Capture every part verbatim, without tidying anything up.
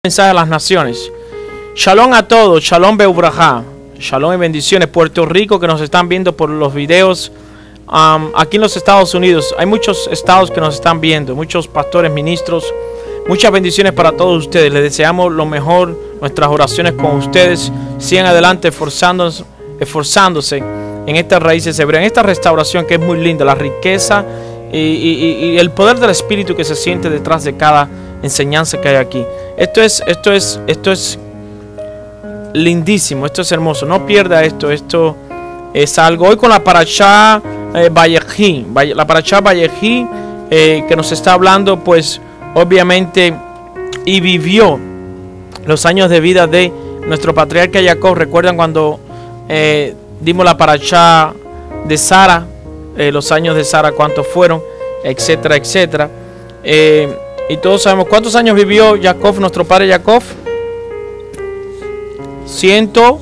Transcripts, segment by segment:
Mensaje a las naciones. Shalom a todos, shalom beubrajá, shalom y bendiciones. Puerto Rico, que nos están viendo por los videos um, aquí en los Estados Unidos. Hay muchos estados que nos están viendo, muchos pastores, ministros. Muchas bendiciones para todos ustedes. Les deseamos lo mejor, nuestras oraciones con ustedes. Sigan adelante esforzándose, esforzándose en estas raíces hebreas, en esta restauración que es muy linda, la riqueza y, y, y el poder del Espíritu que se siente detrás de cada enseñanza que hay aquí. Esto es, esto es, esto es lindísimo, esto es hermoso. No pierda esto, esto es algo. Hoy con la Parashá eh, Vayejí, la Parashá Vayejí eh, que nos está hablando, pues obviamente, y vivió los años de vida de nuestro patriarca Jacob. Recuerdan cuando eh, dimos la Parashá de Sara, eh, los años de Sara, cuántos fueron, etcétera, etcétera. Eh, Y todos sabemos cuántos años vivió Jacob, nuestro padre Jacob. Ciento,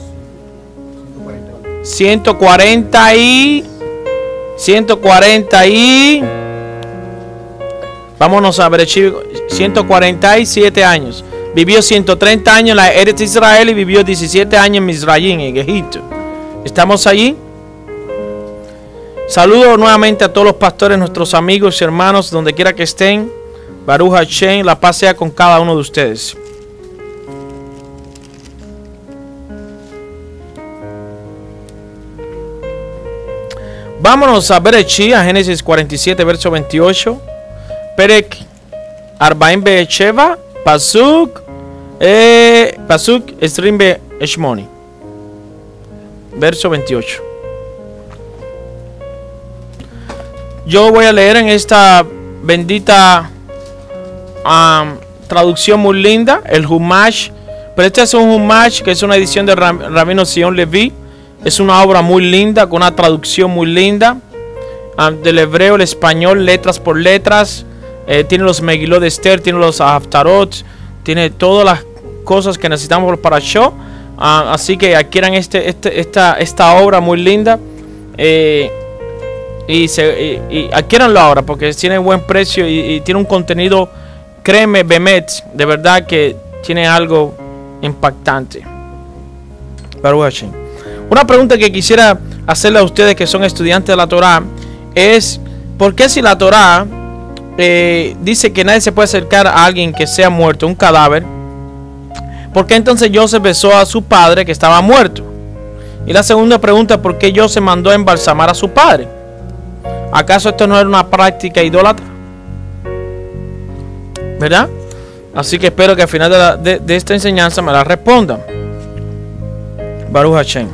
ciento cuarenta y, ciento cuarenta y, vámonos a ver, ciento cuarenta y siete años. Vivió ciento treinta años en la Eretz Israel y vivió diecisiete años en Mizraim, en Egipto. ¿Estamos allí? Saludo nuevamente a todos los pastores, nuestros amigos y hermanos, donde quiera que estén. Baruch Hashem, la paz sea con cada uno de ustedes. Vámonos a Bereshit, a Génesis cuarenta y siete, verso veintiocho. Perek Arbaim Be'esheva, Pasuk, eh, Pasuk Esrim Be'eshmoni. Verso veintiocho. Yo voy a leer en esta bendita Um, traducción muy linda, el Humash. Pero este es un Humash que es una edición de Rabino Sion Levi. Es una obra muy linda, con una traducción muy linda, um, del hebreo al español, letras por letras. eh, Tiene los Megilot de Esther, tiene los Haftarot, tiene todas las cosas que necesitamos para el show. uh, Así que adquieran este, este, esta, esta obra muy linda, eh, y, se, y, y adquiéranlo ahora porque tiene buen precio y, y tiene un contenido, créeme, Bemet, de verdad que tiene algo impactante. Una pregunta que quisiera hacerle a ustedes que son estudiantes de la Torah es: ¿por qué si la Torah eh, dice que nadie se puede acercar a alguien que sea muerto, un cadáver, por qué entonces Joseph besó a su padre que estaba muerto? Y la segunda pregunta: ¿por qué Joseph mandó a embalsamar a su padre? ¿Acaso esto no era una práctica idólatra? ¿Verdad? Así que espero que al final de, la, de, de esta enseñanza me la respondan. Baruch Hashem.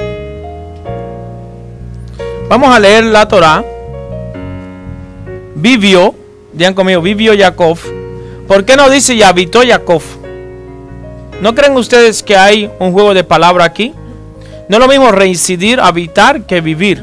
Vamos a leer la Torah. Vivió, digan conmigo, vivió Jacob. ¿Por qué no dice y habitó Jacob? ¿No creen ustedes que hay un juego de palabra aquí? No es lo mismo reincidir, habitar, que vivir.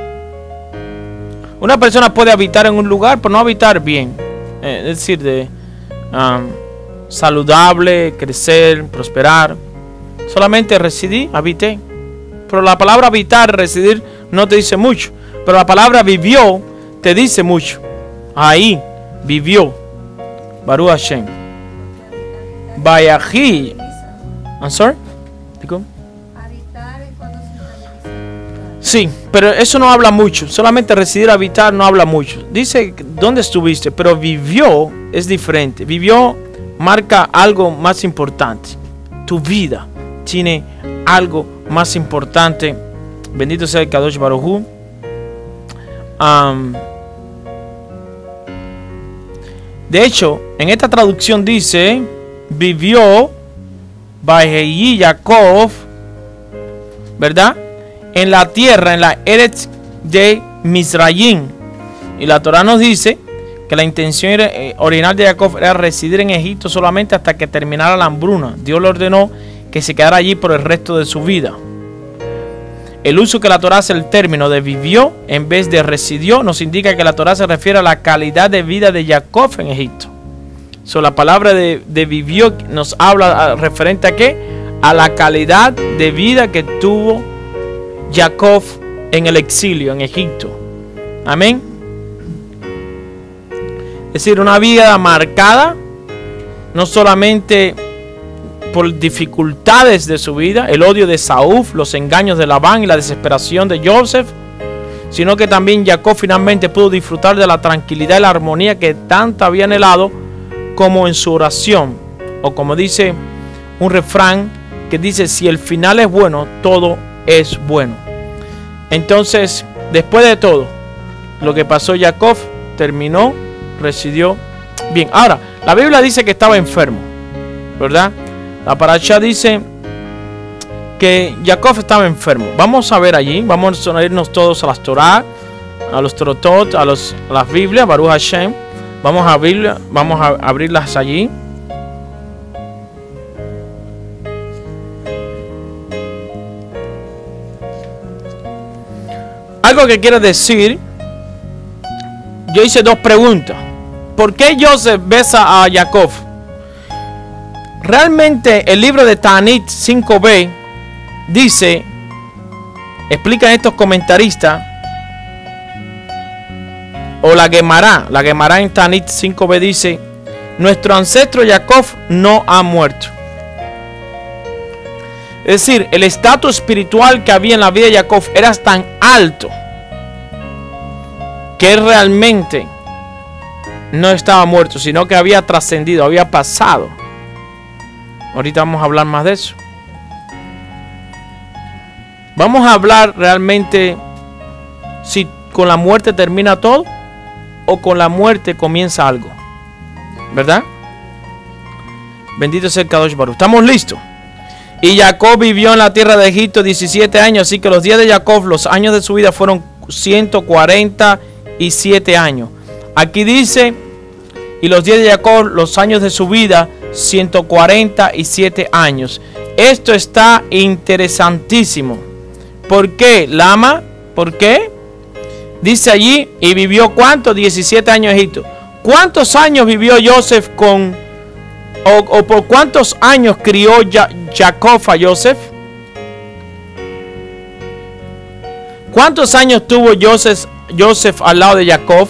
Una persona puede habitar en un lugar, pero no habitar bien. Eh, es decir, de Um, saludable, crecer, prosperar. Solamente residí, habité. Pero la palabra habitar, residir, no te dice mucho. Pero la palabra vivió te dice mucho. Ahí vivió. Baruch Hashem. Vayají. I'm sorry. ¿Digo? Sí, pero eso no habla mucho. Solamente residir, habitar no habla mucho. Dice dónde estuviste, pero vivió es diferente. Vivió marca algo más importante. Tu vida tiene algo más importante. Bendito sea el Kadosh Baruj Hu. Um, de hecho, en esta traducción dice: vivió Vayejí Jacob, ¿verdad? En la tierra, en la Eretz de Mizraim. Y la Torah nos dice que la intención original de Jacob era residir en Egipto solamente hasta que terminara la hambruna. Dios le ordenó que se quedara allí por el resto de su vida. El uso que la Torah hace el término de vivió en vez de residió nos indica que la Torah se refiere a la calidad de vida de Jacob en Egipto. So, la palabra de, de vivió nos habla referente a qué? A la calidad de vida que tuvo Jacob en el exilio en Egipto. Amén. Es decir, una vida marcada no solamente por dificultades de su vida, el odio de Saúl, los engaños de Labán y la desesperación de Joseph, sino que también Jacob finalmente pudo disfrutar de la tranquilidad y la armonía que tanto había anhelado, como en su oración, o como dice un refrán que dice: si el final es bueno, todo es bueno. Entonces, después de todo lo que pasó, Jacob terminó, residió bien. Ahora, la Biblia dice que estaba enfermo, ¿verdad? La parasha dice que Jacob estaba enfermo. Vamos a ver allí, vamos a irnos todos a las Torah, a los Torotot, a, los, a las Biblias, Baruch Hashem. Vamos a abrir, vamos a abrirlas allí. Algo que quiero decir, yo hice dos preguntas. ¿Por qué Joseph besa a Jacob? Realmente el libro de Ta'anit cinco b dice, explican estos comentaristas, o la Gemara, la Gemara en Ta'anit cinco b dice: nuestro ancestro Jacob no ha muerto. Es decir, el estatus espiritual que había en la vida de Jacob era tan alto que él realmente no estaba muerto, sino que había trascendido, había pasado. Ahorita vamos a hablar más de eso. Vamos a hablar realmente si con la muerte termina todo o con la muerte comienza algo, ¿verdad? Bendito sea el Kadosh Baruch. ¿Estamos listos? Y Jacob vivió en la tierra de Egipto diecisiete años, así que los días de Jacob, los años de su vida, fueron ciento cuarenta y siete años. Aquí dice, y los días de Jacob, los años de su vida, ciento cuarenta y siete años. Esto está interesantísimo. ¿Por qué, Lama? ¿Por qué? Dice allí, y vivió ¿cuánto? diecisiete años en Egipto. ¿Cuántos años vivió Joseph con, o, o por cuántos años crió ja, Jacob a Joseph? ¿Cuántos años tuvo Joseph, Joseph al lado de Jacob?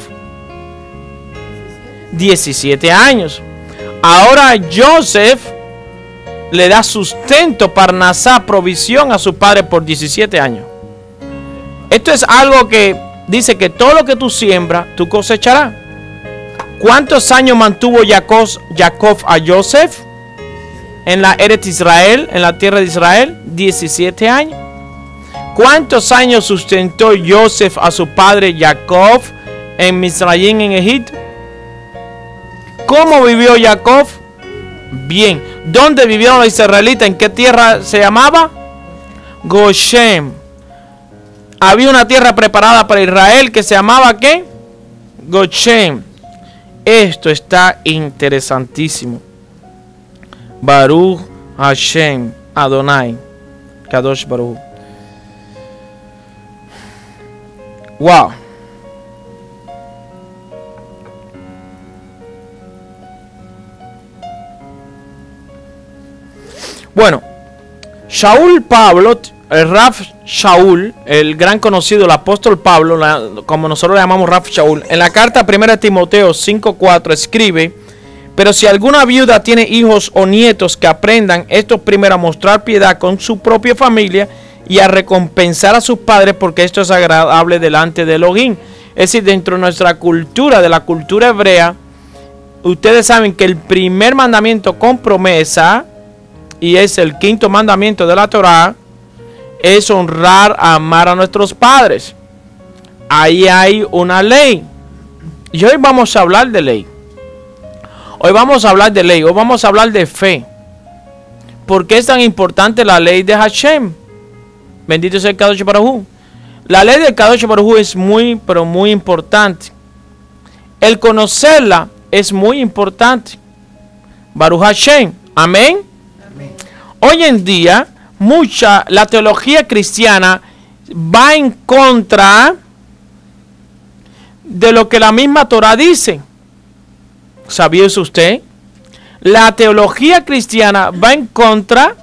diecisiete años. Ahora Joseph le da sustento, parnasá, provisión a su padre por diecisiete años. Esto es algo que dice que todo lo que tú siembras, tú cosecharás. ¿Cuántos años mantuvo Jacob, Jacob a Joseph en la Eretz Israel, en la tierra de Israel? diecisiete años. ¿Cuántos años sustentó Joseph a su padre Jacob en Misraim, en Egipto? ¿Cómo vivió Jacob? Bien. ¿Dónde vivieron los israelitas? ¿En qué tierra se llamaba? Goshen. Había una tierra preparada para Israel que se llamaba ¿qué? Goshen. Esto está interesantísimo. Baruch Hashem Adonai Kadosh Baruch. Wow. Bueno, Shaul Pablo, el Raf Shaul, el gran conocido, el apóstol Pablo, la, como nosotros le llamamos Raf Shaul, en la carta primera de Timoteo cinco cuatro escribe: pero si alguna viuda tiene hijos o nietos, que aprendan estos primero a mostrar piedad con su propia familia y a recompensar a sus padres, porque esto es agradable delante de Elohim. Es decir, dentro de nuestra cultura, de la cultura hebrea, ustedes saben que el primer mandamiento con promesa, y es el quinto mandamiento de la Torah, es honrar, amar a nuestros padres. Ahí hay una ley. Y hoy vamos a hablar de ley. Hoy vamos a hablar de ley. Hoy vamos a hablar de fe. ¿Por qué es tan importante la ley de Hashem? Bendito sea el Kadosh Baruj Hu. La ley del Kadosh Baruj Hu es muy, pero muy importante. El conocerla es muy importante. Baruch Hashem. Amén. Hoy en día, mucha, la teología cristiana va en contra de lo que la misma Torah dice. ¿Sabía eso usted? La teología cristiana va en contra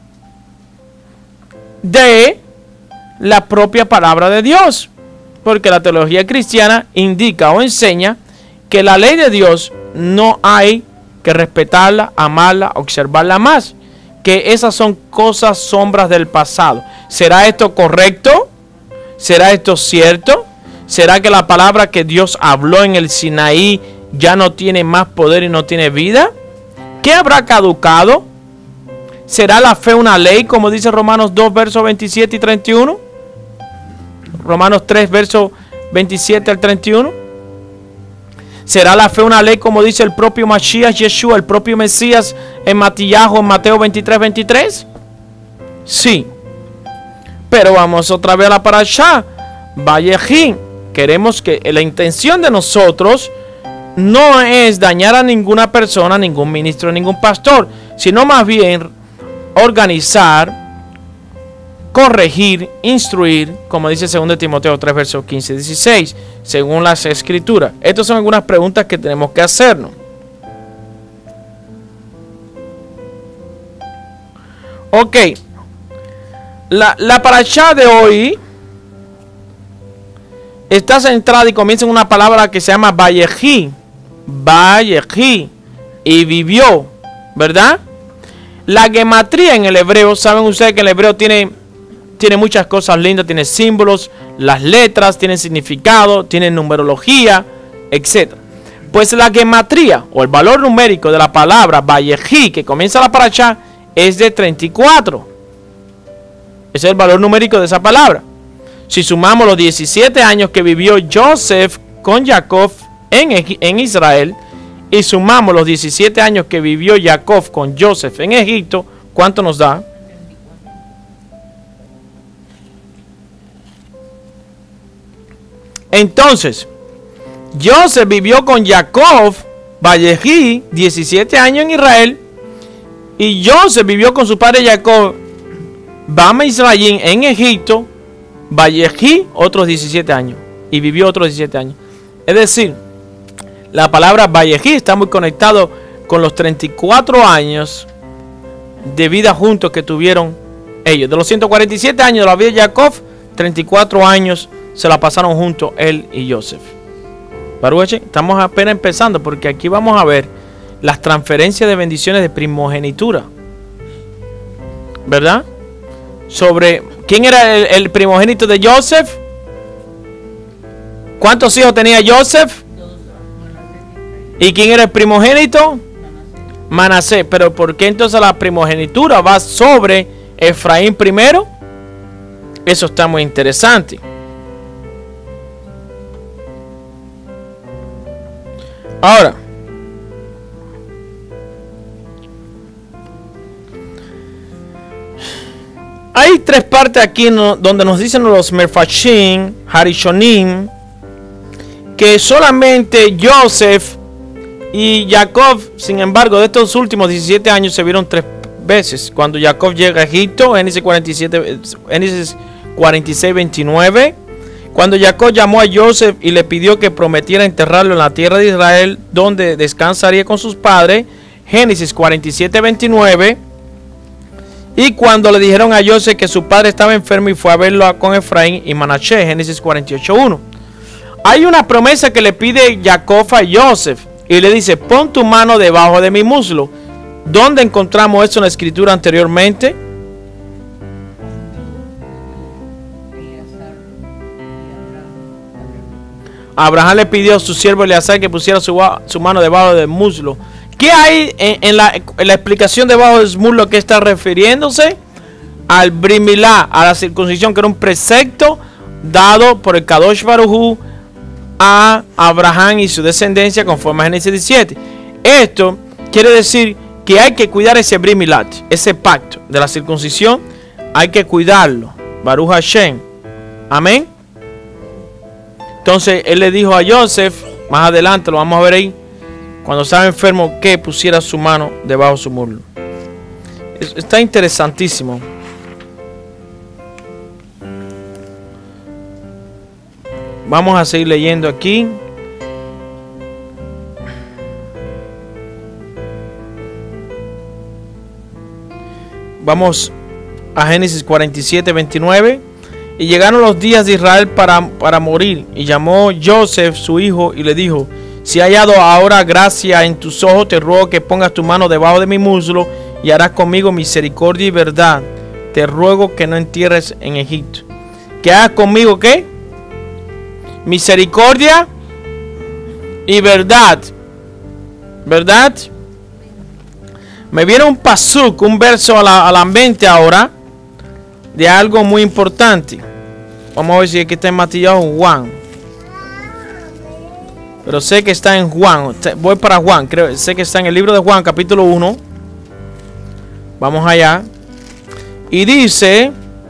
de la propia palabra de Dios. Porque la teología cristiana indica o enseña que la ley de Dios no hay que respetarla, amarla, observarla más. que esas son cosas, sombras del pasado. ¿Será esto correcto? ¿Será esto cierto? ¿Será que la palabra que Dios habló en el Sinaí ya no tiene más poder y no tiene vida? ¿Qué habrá caducado? ¿Será la fe una ley, como dice Romanos dos, versos veintisiete y treinta y uno? Romanos tres, versos veintisiete al treinta y uno. ¿Será la fe una ley, como dice el propio Mashiach Yeshua, el propio Mesías en Matías, en Mateo veintitrés, veintitrés? Sí. Pero vamos otra vez a la parashá. Vayejí. Queremos que la intención de nosotros no es dañar a ninguna persona, ningún ministro, ningún pastor, sino más bien organizar, corregir, instruir, como dice segundo Timoteo tres, versos quince y dieciséis, según las escrituras. Estas son algunas preguntas que tenemos que hacernos. Ok. La, la parashá de hoy está centrada y comienza en una palabra que se llama Vayejí. Vayejí. Y vivió, ¿verdad? La gematría en el hebreo, saben ustedes que el hebreo tiene, tiene muchas cosas lindas, tiene símbolos, las letras tienen significado, tiene numerología, etcétera. Pues la gematría o el valor numérico de la palabra Vayejí, que comienza la parashá, es de treinta y cuatro. Ese es el valor numérico de esa palabra. Si sumamos los diecisiete años que vivió Joseph con Jacob en, en Israel, y sumamos los diecisiete años que vivió Jacob con Joseph en Egipto, ¿cuánto nos da? Entonces, Joseph vivió con Jacob, Vayejí, diecisiete años en Israel, y Joseph vivió con su padre Jacob, Bama Israel, en Egipto, Vayejí, otros diecisiete años, y vivió otros diecisiete años. Es decir, la palabra Vayejí está muy conectado con los treinta y cuatro años de vida juntos que tuvieron ellos. De los ciento cuarenta y siete años de la vida de Jacob, treinta y cuatro años se la pasaron juntos él y Joseph. Baruch, estamos apenas empezando porque aquí vamos a ver las transferencias de bendiciones de primogenitura, ¿verdad? Sobre quién era el, el primogénito de Joseph. ¿Cuántos hijos tenía Joseph? ¿Y quién era el primogénito? Manasés. Pero ¿por qué entonces la primogenitura va sobre Efraín primero? Eso está muy interesante. Ahora, hay tres partes aquí no, donde nos dicen los Mefarshim, Harishonim, que solamente Joseph y Jacob, sin embargo, de estos últimos diecisiete años se vieron tres veces. Cuando Jacob llega a Egipto, Génesis cuarenta y siete, Génesis cuarenta y seis, veintinueve. Cuando Jacob llamó a Joseph y le pidió que prometiera enterrarlo en la tierra de Israel, donde descansaría con sus padres, Génesis cuarenta y siete, veintinueve. Y cuando le dijeron a Joseph que su padre estaba enfermo y fue a verlo con Efraín y Manasés, Génesis cuarenta y ocho, uno. Hay una promesa que le pide Jacob a Joseph y le dice: pon tu mano debajo de mi muslo. ¿Dónde encontramos eso en la escritura anteriormente? Abraham le pidió a su siervo Eleazar que pusiera su, su mano debajo del muslo. ¿Qué hay en, en, la, en la explicación debajo del muslo que está refiriéndose? Al Brit Milá, a la circuncisión, que era un precepto dado por el Kadosh Baruj Hu a Abraham y su descendencia conforme a Génesis diecisiete. Esto quiere decir que hay que cuidar ese Brit Milá, ese pacto de la circuncisión, hay que cuidarlo. Baruch Hashem. Amén. Entonces él le dijo a Joseph, más adelante lo vamos a ver ahí, cuando estaba enfermo, que pusiera su mano debajo de su muslo. Está interesantísimo. Vamos a seguir leyendo aquí. Vamos a Génesis cuarenta y siete, veintinueve. Y llegaron los días de Israel para, para morir. Y llamó Joseph su hijo y le dijo: si he hallado ahora gracia en tus ojos, te ruego que pongas tu mano debajo de mi muslo y harás conmigo misericordia y verdad. Te ruego que no entierres en Egipto. Que hagas conmigo, ¿qué? Misericordia y verdad. ¿Verdad? Me viene un pasuk, un verso a la, a la mente ahora, de algo muy importante. Vamos a ver si es que está en Mateo o Juan. Pero sé que está en Juan. Voy para Juan. Creo, sé que está en el libro de Juan, capítulo uno. Vamos allá. Y dice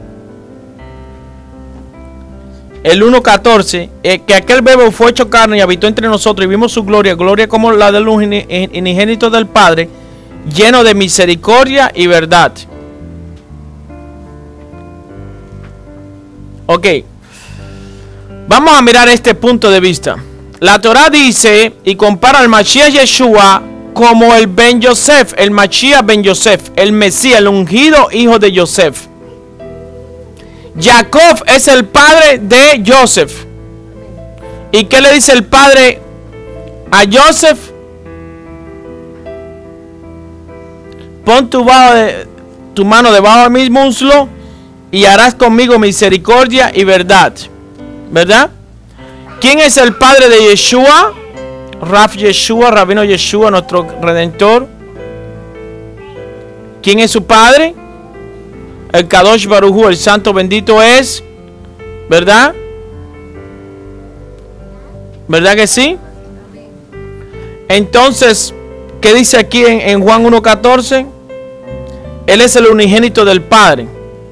el uno catorce, eh, que aquel verbo fue hecho carne y habitó entre nosotros y vimos su gloria, gloria como la del unigénito del Padre, lleno de misericordia y verdad. Ok. Vamos a mirar este punto de vista. La Torah dice y compara al Mashiach Yeshua como el Ben Yosef, el Mashiach Ben Yosef, el Mesías, el ungido hijo de Yosef. Jacob es el padre de Joseph. ¿Y qué le dice el padre a Joseph? Pon tu, bajo de, tu mano debajo de mi muslo y harás conmigo misericordia y verdad. ¿Verdad? ¿Quién es el padre de Yeshua? Raf Yeshua, Rabino Yeshua, nuestro Redentor. ¿Quién es su padre? El Kadosh Baruj Hu, el santo bendito es. ¿Verdad? ¿Verdad que sí? Entonces, ¿qué dice aquí en, en Juan uno catorce? Él es el unigénito del Padre,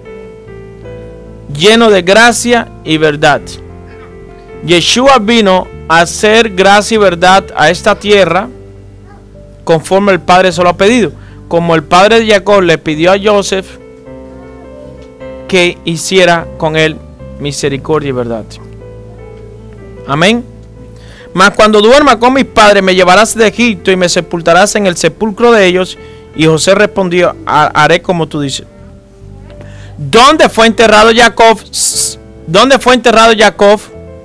lleno de gracia y verdad. Yeshua vino a hacer gracia y verdad a esta tierra conforme el Padre se lo ha pedido. Como el padre de Jacob le pidió a Joseph que hiciera con él misericordia y verdad. Amén. Mas cuando duerma con mis padres me llevarás de Egipto y me sepultarás en el sepulcro de ellos. Y José respondió: haré como tú dices. ¿Dónde fue enterrado Jacob? ¿Dónde fue enterrado Jacob?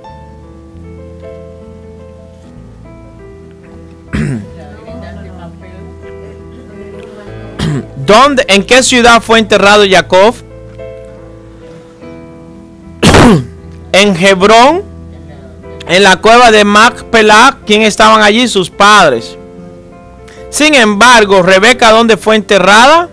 ¿Dónde, en qué ciudad fue enterrado Jacob? En Hebrón, en la cueva de Macpelah. ¿Quién estaban allí? Sus padres. Sin embargo, Rebeca, ¿dónde fue enterrada?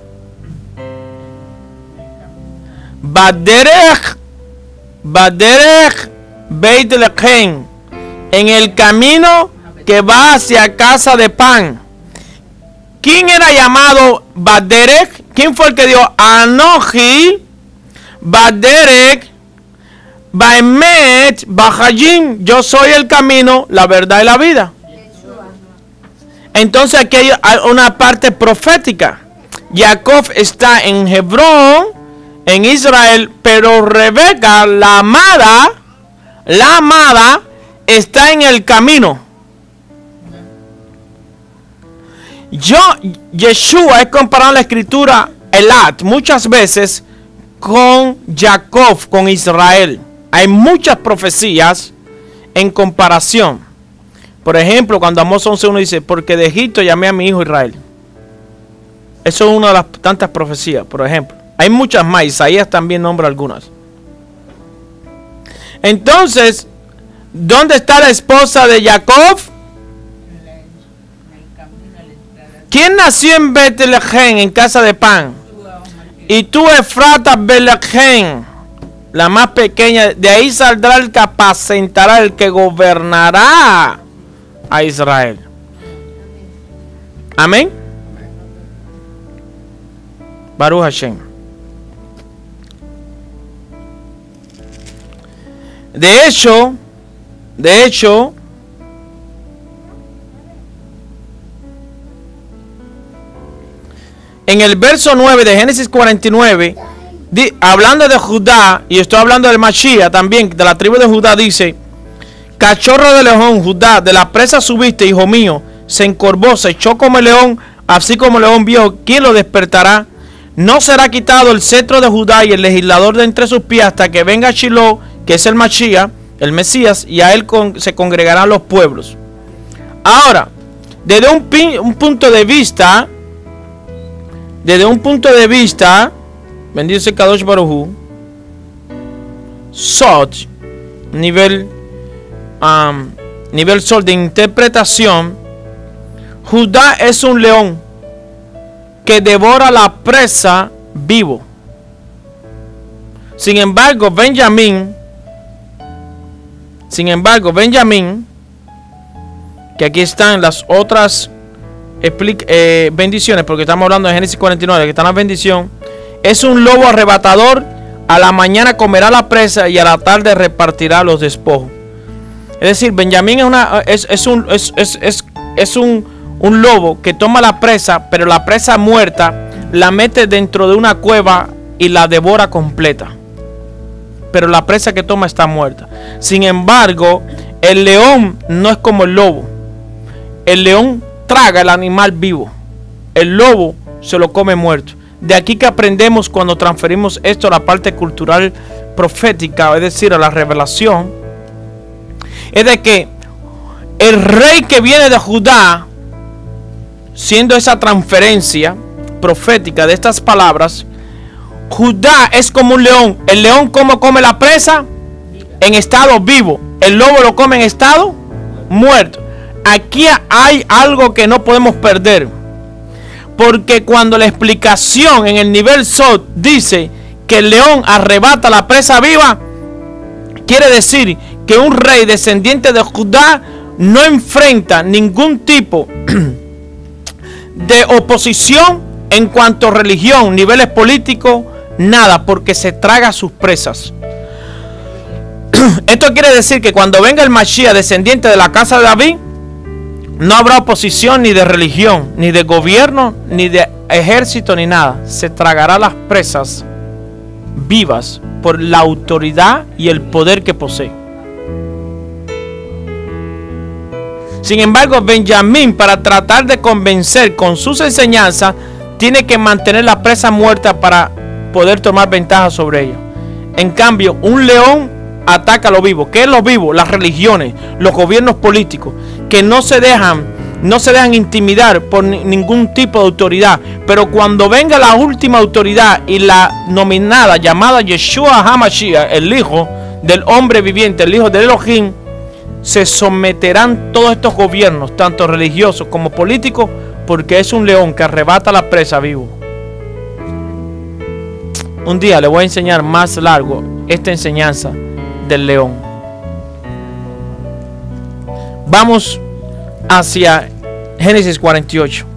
Baderech, Baderech Beit Lehem, en el camino que va hacia casa de pan. ¿Quién era llamado Baderech? ¿Quién fue el que dio Anoji Baderech Baemet Bahayim? Yo soy el camino, la verdad y la vida. Entonces aquí hay una parte profética. Jacob está en Hebrón, en Israel, pero Rebeca, la amada, la amada, está en el camino. Yo, Yeshua es comparado en la escritura, Elat, muchas veces con Jacob, con Israel. Hay muchas profecías en comparación. Por ejemplo, cuando Amós once uno dice: porque de Egipto llamé a mi hijo Israel. Eso es una de las tantas profecías, por ejemplo. Hay muchas más. Isaías también nombra algunas. Entonces, ¿dónde está la esposa de Jacob? ¿Quién nació en Betlehem, en casa de pan? Y tú, Efrata, Betlehem, la más pequeña. De ahí saldrá el que apacentará, el que gobernará a Israel. Amén. Baruch Hashem. De hecho, de hecho, en el verso nueve de Génesis cuarenta y nueve, di, hablando de Judá, y estoy hablando del Mashiach también, de la tribu de Judá, dice: cachorro de león, Judá, de la presa subiste, hijo mío, se encorvó, se echó como el león, así como el león viejo, ¿quién lo despertará? No será quitado el cetro de Judá y el legislador de entre sus pies hasta que venga Shiloh, que es el Mashiach, el Mesías, y a él con, se congregarán los pueblos. Ahora, desde un, un punto de vista desde un punto de vista, bendito sea Kadosh Baruj Hu, Sot, nivel, um, nivel Sol de interpretación, Judá es un león que devora la presa vivo. Sin embargo, Benjamín, sin embargo, Benjamín, que aquí están las otras eh, bendiciones, porque estamos hablando de Génesis cuarenta y nueve, que está en la bendición, es un lobo arrebatador, a la mañana comerá la presa y a la tarde repartirá los despojos. Es decir, Benjamín es, una, es, es, un, es, es, es, es un, un lobo que toma la presa, pero la presa muerta la mete dentro de una cueva y la devora completa. Pero la presa que toma está muerta. Sin embargo, el león no es como el lobo. El león traga el animal vivo. El lobo se lo come muerto. De aquí que aprendemos cuando transferimos esto a la parte cultural profética, es decir, a la revelación, es de que el rey que viene de Judá, siendo esa transferencia profética de estas palabras, Judá es como un león. El león, ¿cómo come la presa? En estado vivo. El lobo lo come en estado muerto. Aquí hay algo que no podemos perder, porque cuando la explicación en el nivel Sot dice que el león arrebata la presa viva, quiere decir que un rey descendiente de Judá no enfrenta ningún tipo de oposición en cuanto a religión, niveles políticos, nada, porque se traga sus presas. Esto quiere decir que cuando venga el Mashiach descendiente de la casa de David, no habrá oposición ni de religión, ni de gobierno, ni de ejército, ni nada. Se tragará las presas vivas por la autoridad y el poder que posee. Sin embargo, Benjamín, para tratar de convencer con sus enseñanzas, tiene que mantener la presa muerta para poder tomar ventaja sobre ella. En cambio, un león ataca a lo vivo. ¿Qué es lo vivo? Las religiones, los gobiernos políticos, que no se dejan, no se dejan intimidar por ni, ningún tipo de autoridad. Pero cuando venga la última autoridad y la nominada, llamada Yeshua HaMashiach, el hijo del hombre viviente, el hijo de Elohim, se someterán todos estos gobiernos, tanto religiosos como políticos, porque es un león que arrebata la presa vivo. Un día le voy a enseñar más largo esta enseñanza del león. Vamos hacia Génesis cuarenta y ocho.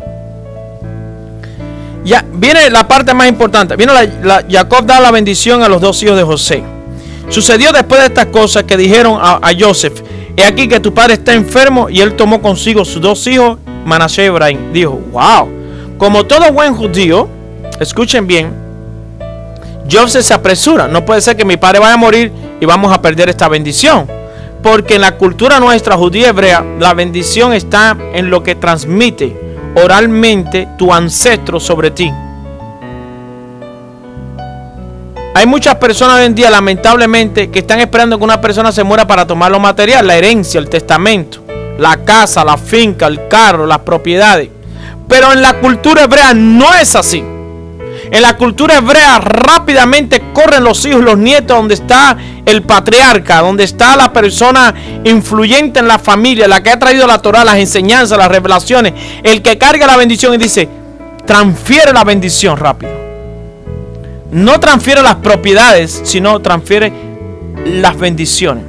Ya viene la parte más importante. Viene la, la, Jacob da la bendición a los dos hijos de José. Sucedió después de estas cosas que dijeron a, a Joseph: he aquí que tu padre está enfermo. Y él tomó consigo sus dos hijos, Manasés y Efraín. Dijo: wow, como todo buen judío, escuchen bien, Joseph se apresura. No puede ser que mi padre vaya a morir y vamos a perder esta bendición. Porque en la cultura nuestra judía hebrea, la bendición está en lo que transmite oralmente tu ancestro sobre ti. Hay muchas personas hoy en día, lamentablemente, que están esperando que una persona se muera para tomar lo material, la herencia, el testamento, la casa, la finca, el carro, las propiedades. Pero en la cultura hebrea no es así. En la cultura hebrea rápidamente corren los hijos, los nietos, donde está el patriarca, donde está la persona influyente en la familia, la que ha traído la Torah, las enseñanzas, las revelaciones, el que carga la bendición y dice: transfiere la bendición rápido. No transfiere las propiedades, sino transfiere las bendiciones.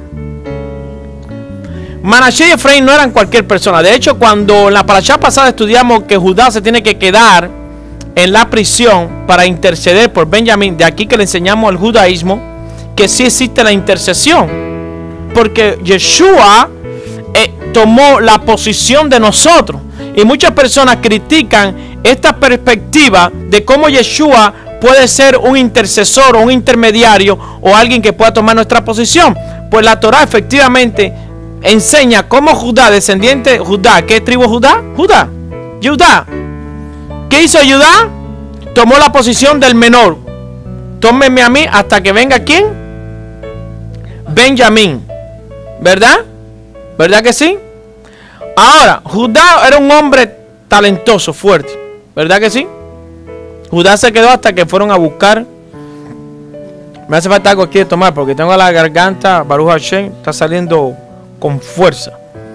Manasés y Efraín no eran cualquier persona. De hecho, cuando en la parashá pasada estudiamos que Judá se tiene que quedar en la prisión para interceder por Benjamín, de aquí que le enseñamos al judaísmo que sí existe la intercesión, porque Yeshua eh, tomó la posición de nosotros. Y muchas personas critican esta perspectiva de cómo Yeshua puede ser un intercesor o un intermediario o alguien que pueda tomar nuestra posición. Pues la Torah efectivamente enseña cómo Judá, descendiente de Judá, ¿qué tribu Judá? Judá, Judá. ¿Qué hizo Judá? Tomó la posición del menor. Tómenme a mí hasta que venga ¿quién? Benjamín. ¿Verdad? ¿Verdad que sí? Ahora, Judá era un hombre talentoso, fuerte. ¿Verdad que sí? Judá se quedó hasta que fueron a buscar. Me hace falta algo aquí de tomar porque tengo la garganta, Baruch Hashem, está saliendo con fuerza.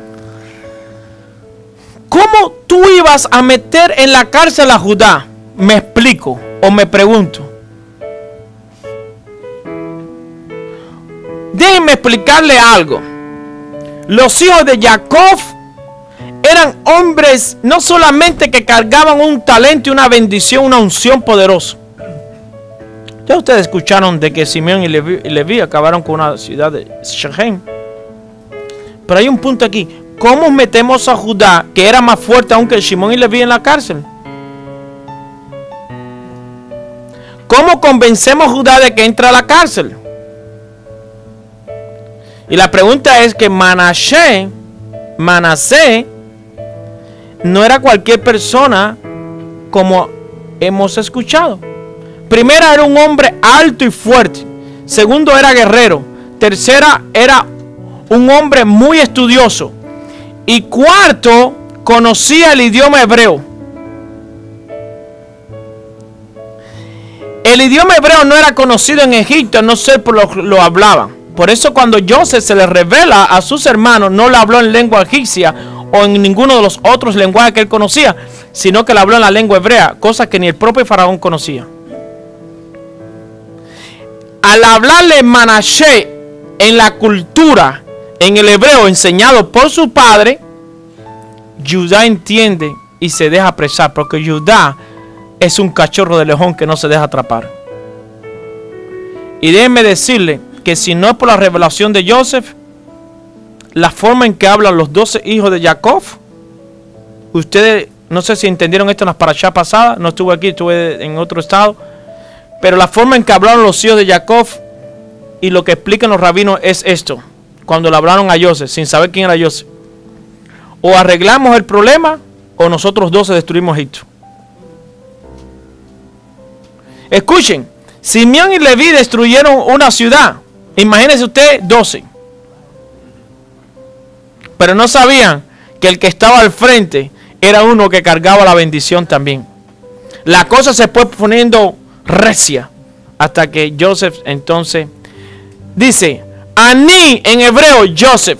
¿Cómo tú ibas a meter en la cárcel a Judá? Me explico o me pregunto. Déjenme explicarle algo. Los hijos de Jacob eran hombres no solamente que cargaban un talento y una bendición, una unción poderosa. Ya ustedes escucharon de que Simeón y Leví, y Leví acabaron con una ciudad de Shechem. Pero hay un punto aquí. ¿Cómo metemos a Judá, que era más fuerte aún que Simeón y Leví, en la cárcel? ¿Cómo convencemos a Judá de que entra a la cárcel? Y la pregunta es que Manasés, Manasés no era cualquier persona como hemos escuchado. Primera, era un hombre alto y fuerte. Segundo, era guerrero. Tercera, era un hombre muy estudioso. Y cuarto, conocía el idioma hebreo. El idioma hebreo no era conocido en Egipto, no sé por lo lo hablaban. Por eso cuando Joseph se le revela a sus hermanos, no le habló en lengua egipcia o en ninguno de los otros lenguajes que él conocía, sino que le habló en la lengua hebrea, cosa que ni el propio faraón conocía. Al hablarle Manasés en la cultura, en el hebreo enseñado por su padre, Judá entiende y se deja apresar, porque Judá es un cachorro de león que no se deja atrapar. Y déjenme decirle que si no es por la revelación de Joseph, la forma en que hablan los doce hijos de Jacob, ustedes, no sé si entendieron esto en las parashá pasadas, no estuve aquí, estuve en otro estado, pero la forma en que hablaron los hijos de Jacob y lo que explican los rabinos es esto. Cuando le hablaron a Joseph, sin saber quién era Joseph: o arreglamos el problema, o nosotros doce destruimos Egipto. Escuchen, Simeón y Leví destruyeron una ciudad. Imagínense usted, doce. Pero no sabían que el que estaba al frente era uno que cargaba la bendición también. La cosa se fue poniendo recia hasta que Joseph entonces dice, Aní en hebreo, Joseph.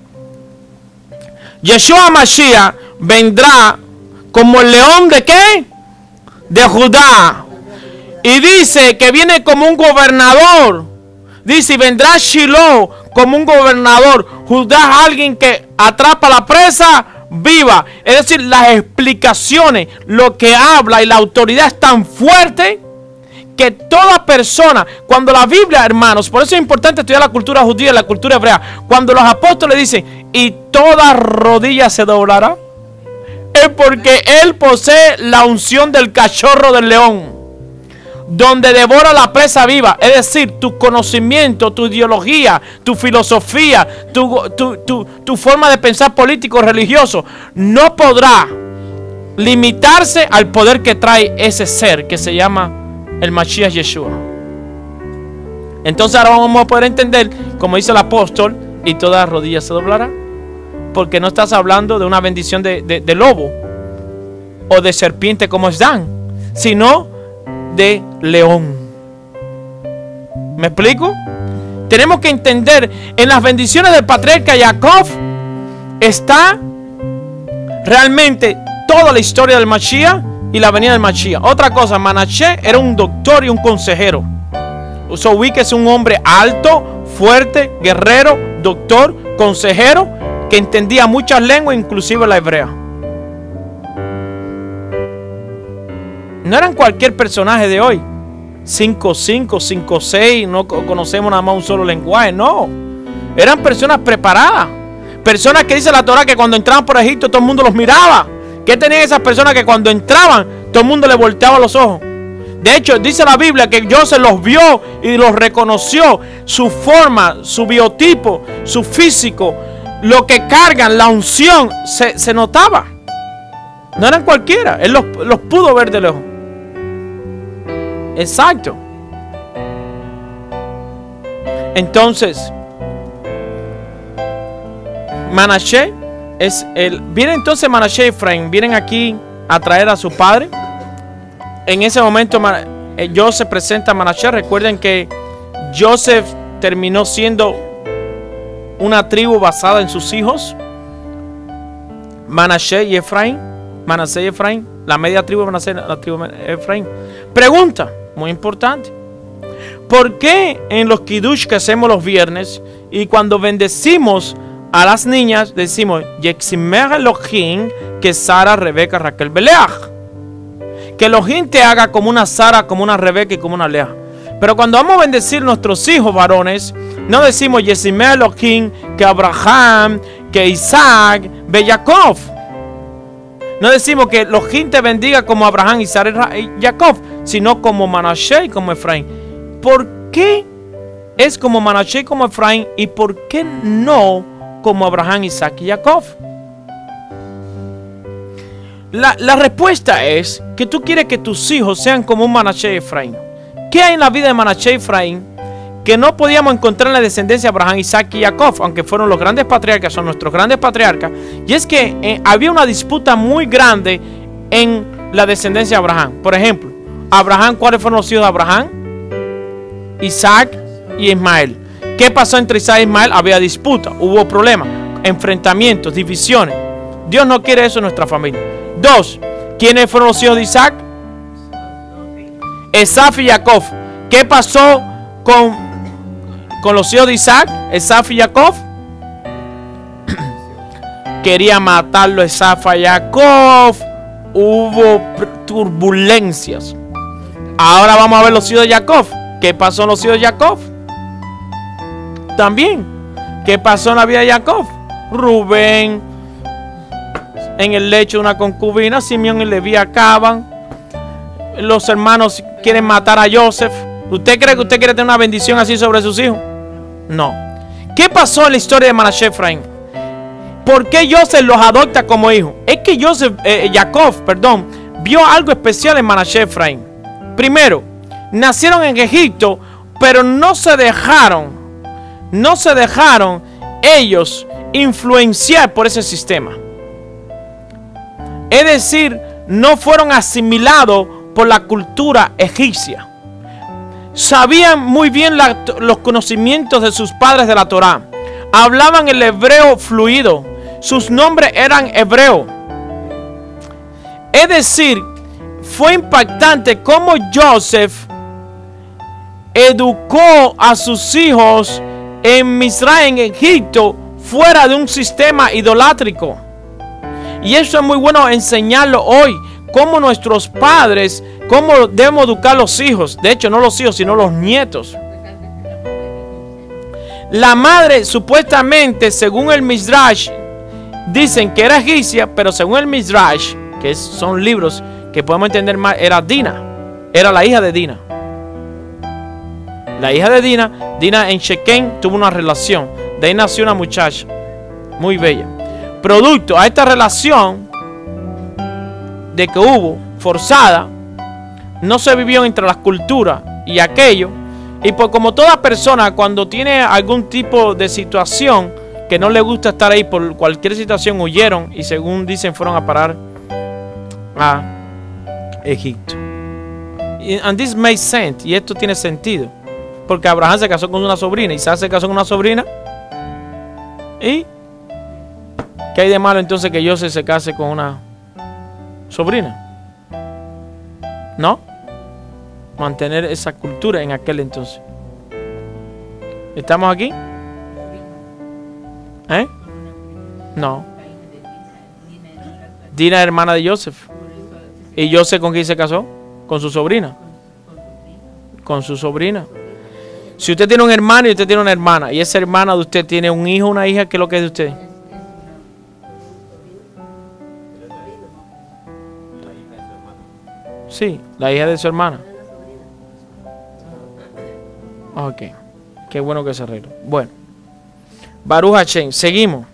Yeshua Mashiach vendrá como el león de ¿qué? De Judá. Y dice que viene como un gobernador. Dice, y vendrá Shiloh como un gobernador. Judá es alguien que atrapa la presa viva. Es decir, las explicaciones, lo que habla y la autoridad es tan fuerte que toda persona, cuando la Biblia, hermanos, por eso es importante estudiar la cultura judía y la cultura hebrea. Cuando los apóstoles dicen, y toda rodilla se doblará, es porque él posee la unción del cachorro del león, donde devora la presa viva. Es decir, tu conocimiento, tu ideología, tu filosofía, tu, tu, tu, tu forma de pensar político, religioso, no podrá limitarse al poder que trae ese ser que se llama el Mashiach Yeshua. Entonces ahora vamos a poder entender, como dice el apóstol, y toda rodilla se doblará. Porque no estás hablando de una bendición de, de, de lobo o de serpiente como es Dan, sino de león. ¿Me explico? Tenemos que entender, en las bendiciones del patriarca Jacob está realmente toda la historia del Mashiach y la venida del Mashiach. Otra cosa, Manasés era un doctor y un consejero. So, Wick es un hombre alto, fuerte, guerrero, doctor, consejero, que entendía muchas lenguas, inclusive la hebrea. No eran cualquier personaje de hoy. cinco cinco, cinco seis, no conocemos nada más un solo lenguaje, no. Eran personas preparadas. Personas que dice la Torah que cuando entraban por Egipto todo el mundo los miraba. ¿Qué tenían esas personas que cuando entraban todo el mundo le volteaba los ojos? De hecho, dice la Biblia que Joseph los vio y los reconoció. Su forma, su biotipo, su físico, lo que cargan, la unción, se, se notaba. No eran cualquiera. Él los, los pudo ver de lejos. Exacto. Entonces, Manasés es el. Viene entonces Manasés y Efraín. Vienen aquí a traer a su padre. en ese momento Joseph presenta a Manasés. Recuerden que Joseph terminó siendo una tribu basada en sus hijos, Manasés y Efraín. Manasés y Efraín, la media tribu de Manasés, la tribu de Efraín. Pregunta muy importante: ¿por qué en los kiddush que hacemos los viernes y cuando bendecimos a las niñas decimos Yeximer Elohim, que Sara, Rebeca, Raquel, Beleach? Que Elohim te haga como una Sara, como una Rebeca y como una Lea. Pero cuando vamos a bendecir a nuestros hijos varones, no decimos Yeximer Elohim, que Abraham, que Isaac, ve Jacob. No decimos que Elohim te bendiga como Abraham, Isaac y Jacob, sino como Manasés y como Efraín. ¿Por qué es como Manasés y como Efraín y por qué no como Abraham, Isaac y Jacob? La, la respuesta es que tú quieres que tus hijos sean como un Manasés y Efraín. ¿Qué hay en la vida de Manasés y Efraín que no podíamos encontrar en la descendencia de Abraham, Isaac y Jacob, aunque fueron los grandes patriarcas, son nuestros grandes patriarcas? Y es que eh, había una disputa muy grande en la descendencia de Abraham. Por ejemplo, Abraham, ¿cuáles fueron los hijos de Abraham? Isaac y Ismael. ¿Qué pasó entre Isaac y Ismael? Había disputa, hubo problemas, enfrentamientos, divisiones. Dios no quiere eso en nuestra familia. Dos, ¿quiénes fueron los hijos de Isaac? Esaf y Jacob. ¿Qué pasó con, con los hijos de Isaac? Esaf y Jacob. Quería matarlo Esaf a Jacob. Hubo turbulencias. Ahora vamos a ver los hijos de Jacob. ¿Qué pasó en los hijos de Jacob? También, ¿qué pasó en la vida de Jacob? Rubén, en el lecho de una concubina, Simeón y Leví acaban. Los hermanos quieren matar a Joseph. ¿Usted cree que usted quiere tener una bendición así sobre sus hijos? No. ¿Qué pasó en la historia de Manasés y Efraín? ¿Por qué Joseph los adopta como hijos? Es que Joseph, eh, Jacob, perdón, vio algo especial en Manasés y Efraín. Primero, nacieron en Egipto, pero no se dejaron, no se dejaron ellos influenciar por ese sistema. Es decir, no fueron asimilados por la cultura egipcia. Sabían muy bien la, los conocimientos de sus padres de la Torá. Hablaban el hebreo fluido. Sus nombres eran hebreos. Es decir, fue impactante cómo Joseph educó a sus hijos en Misraim, en Egipto, fuera de un sistema idolátrico. Y eso es muy bueno enseñarlo hoy, cómo nuestros padres, cómo debemos educar a los hijos. De hecho, no los hijos, sino los nietos. La madre, supuestamente, según el Midrash, dicen que era egipcia, pero según el Midrash, que es, son libros que podemos entender más, era Dina. Era la hija de Dina. La hija de Dina, Dina en Shekem tuvo una relación. De ahí nació una muchacha muy bella. Producto a esta relación de que hubo forzada, no se vivió entre las culturas y aquello. Y pues como toda persona, cuando tiene algún tipo de situación que no le gusta estar ahí por cualquier situación, huyeron y según dicen fueron a parar a Egipto. And this makes sense. Y esto tiene sentido. Porque Abraham se casó con una sobrina, Isaac se casó con una sobrina. ¿Y qué hay de malo entonces que Joseph se case con una sobrina? ¿No? Mantener esa cultura en aquel entonces. ¿Estamos aquí? ¿Eh? No. Dina es hermana de Joseph. ¿Y Joseph con quién se casó? Con su sobrina. Con su sobrina. Si usted tiene un hermano y usted tiene una hermana, y esa hermana de usted tiene un hijo o una hija, ¿qué es lo que es de usted? Sí, la hija de su hermana. Ok, qué bueno que se arregló. Bueno, Baruch Hashem, seguimos.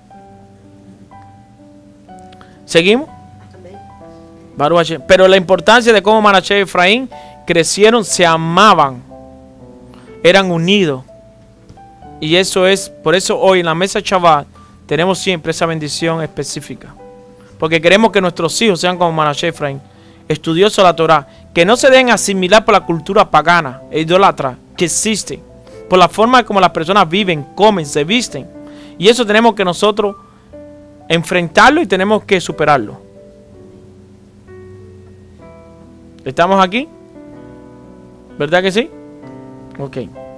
¿Seguimos? Baruch Hashem. Pero la importancia de cómo Manasés y Efraín crecieron, se amaban, eran unidos. Y eso es, por eso hoy en la mesa Shabbat tenemos siempre esa bendición específica. Porque queremos que nuestros hijos sean como Manasés y Efraín. estudiosos de la Torah, que no se den asimilar por la cultura pagana e idólatra que existe, por la forma como las personas viven, comen, se visten. Y eso tenemos que nosotros enfrentarlo y tenemos que superarlo. ¿Estamos aquí? ¿Verdad que sí? Ok.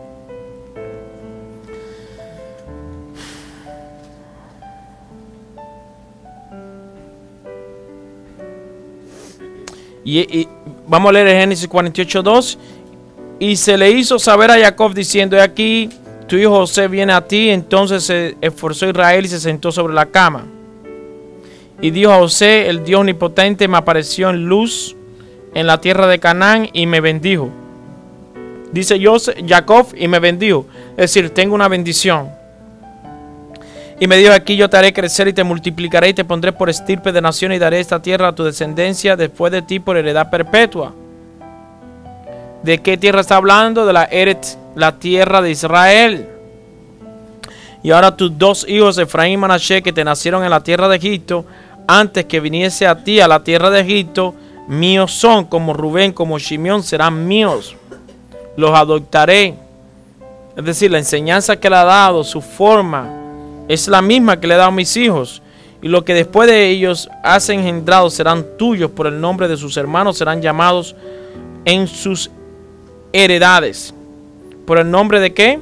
Y, y vamos a leer el Génesis cuarenta y ocho, dos. Y se le hizo saber a Jacob diciendo: he aquí, tu hijo José viene a ti. Entonces se esforzó Israel y se sentó sobre la cama. Y dijo a José: el Dios omnipotente me apareció en luz en la tierra de Canaán y me bendijo. Dice José, Jacob, y me bendijo. Es decir, tengo una bendición. Y me dijo: aquí yo te haré crecer y te multiplicaré y te pondré por estirpe de nación y daré esta tierra a tu descendencia después de ti por heredad perpetua. ¿De qué tierra está hablando? De la Eretz, la tierra de Israel. Y ahora tus dos hijos, Efraín y Manasés, que te nacieron en la tierra de Egipto, antes que viniese a ti a la tierra de Egipto, míos son, como Rubén, como Simeón, serán míos. Los adoptaré. Es decir, la enseñanza que le ha dado, su forma, es la misma que le he dado a mis hijos. Y lo que después de ellos has engendrado serán tuyos. Por el nombre de sus hermanos serán llamados en sus heredades. ¿Por el nombre de qué?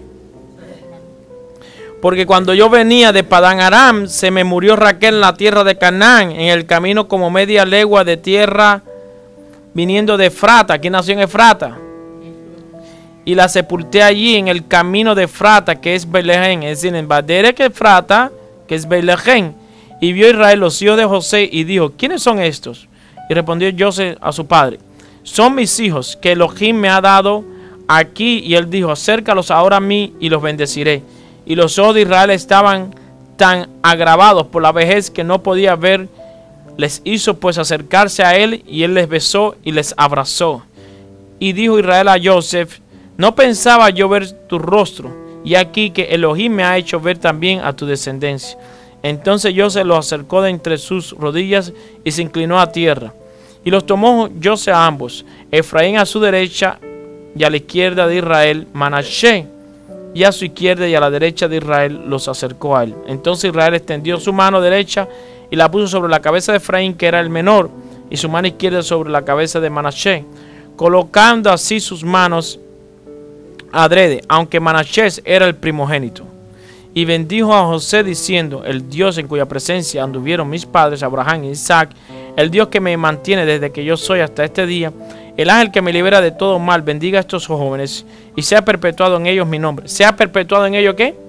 Porque cuando yo venía de Padán Aram, se me murió Raquel en la tierra de Canaán, en el camino como media legua de tierra, viniendo de Efrata. ¿Quién nació en Efrata? Y la sepulté allí en el camino de Efrata, que es Belején, es decir, en Badere que Efrata, que es Belején. Y vio Israel los hijos de José y dijo: ¿quiénes son estos? Y respondió José a su padre: son mis hijos que Elohim me ha dado aquí. Y él dijo: acércalos ahora a mí y los bendeciré. Y los ojos de Israel estaban tan agravados por la vejez que no podía ver. Les hizo pues acercarse a él, y él les besó y les abrazó. Y dijo Israel a Joseph: no pensaba yo ver tu rostro, y aquí que Elohim me ha hecho ver también a tu descendencia. Entonces Joseph los acercó de entre sus rodillas y se inclinó a tierra. Y los tomó Joseph a ambos, Efraín a su derecha y a la izquierda de Israel, Manasés, y a su izquierda y a la derecha de Israel los acercó a él. Entonces Israel extendió su mano derecha y la puso sobre la cabeza de Efraín, que era el menor, y su mano izquierda sobre la cabeza de Manasés, colocando así sus manos adrede, aunque Manasés era el primogénito. Y bendijo a José diciendo: el Dios en cuya presencia anduvieron mis padres Abraham y Isaac, el Dios que me mantiene desde que yo soy hasta este día, el ángel que me libera de todo mal, bendiga a estos jóvenes y sea perpetuado en ellos mi nombre. ¿Sea perpetuado en ellos qué?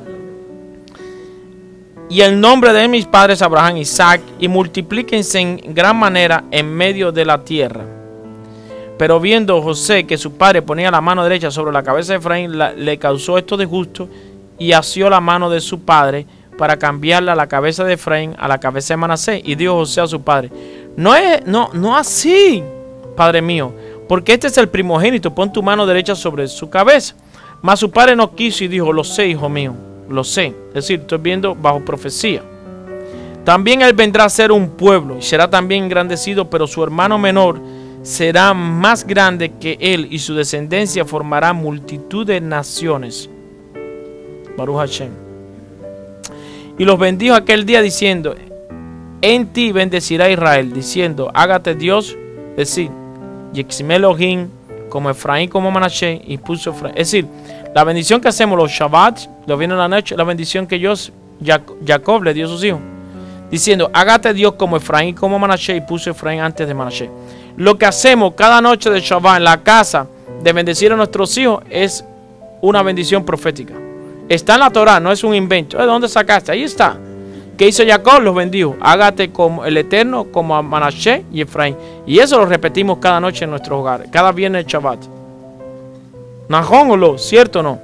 Y el nombre de mis padres Abraham y Isaac, y multiplíquense en gran manera en medio de la tierra. Pero viendo José que su padre ponía la mano derecha sobre la cabeza de Efraín, la, le causó esto disgusto, y asió la mano de su padre para cambiarla a la cabeza de Efraín a la cabeza de Manasés. Y dijo José a su padre: no es no, no así, padre mío, porque este es el primogénito, pon tu mano derecha sobre su cabeza. Mas su padre no quiso y dijo: lo sé, hijo mío, lo sé. Es decir, estoy viendo bajo profecía. También él vendrá a ser un pueblo y será también engrandecido, pero su hermano menor será más grande que él, y su descendencia formará multitud de naciones. Baruch Hashem. Y los bendijo aquel día diciendo: en ti bendecirá Israel, diciendo: hágate Dios, es decir, Yexim Elohim, como Efraín, como Manasés, y puso Efraín. Es decir, la bendición que hacemos los Shabbat, los viernes de la noche, la bendición que Dios, Jacob le dio a sus hijos, diciendo: hágate Dios como Efraín, como Manasés, y puso Efraín antes de Manasés. Lo que hacemos cada noche de Shabbat en la casa de bendecir a nuestros hijos es una bendición profética. Está en la Torah, no es un invento. ¿De dónde sacaste? Ahí está. ¿Qué hizo Jacob? Los bendijo. Hágate como el Eterno, como a Manasés y Efraín. Y eso lo repetimos cada noche en nuestros hogares, cada viernes de Shabbat. ¿Najón o lo? ¿Cierto o no?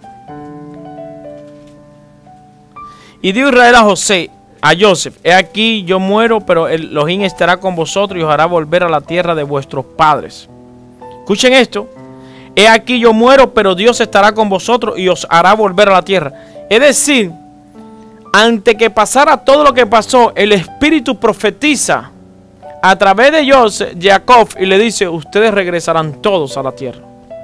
Y dio Israel a José, a Joseph: he aquí yo muero, pero el Elohim estará con vosotros y os hará volver a la tierra de vuestros padres. Escuchen esto: he aquí yo muero, pero Dios estará con vosotros y os hará volver a la tierra. Es decir, antes que pasara todo lo que pasó, el Espíritu profetiza a través de Joseph, Jacob, y le dice, ustedes regresarán todos a la tierra.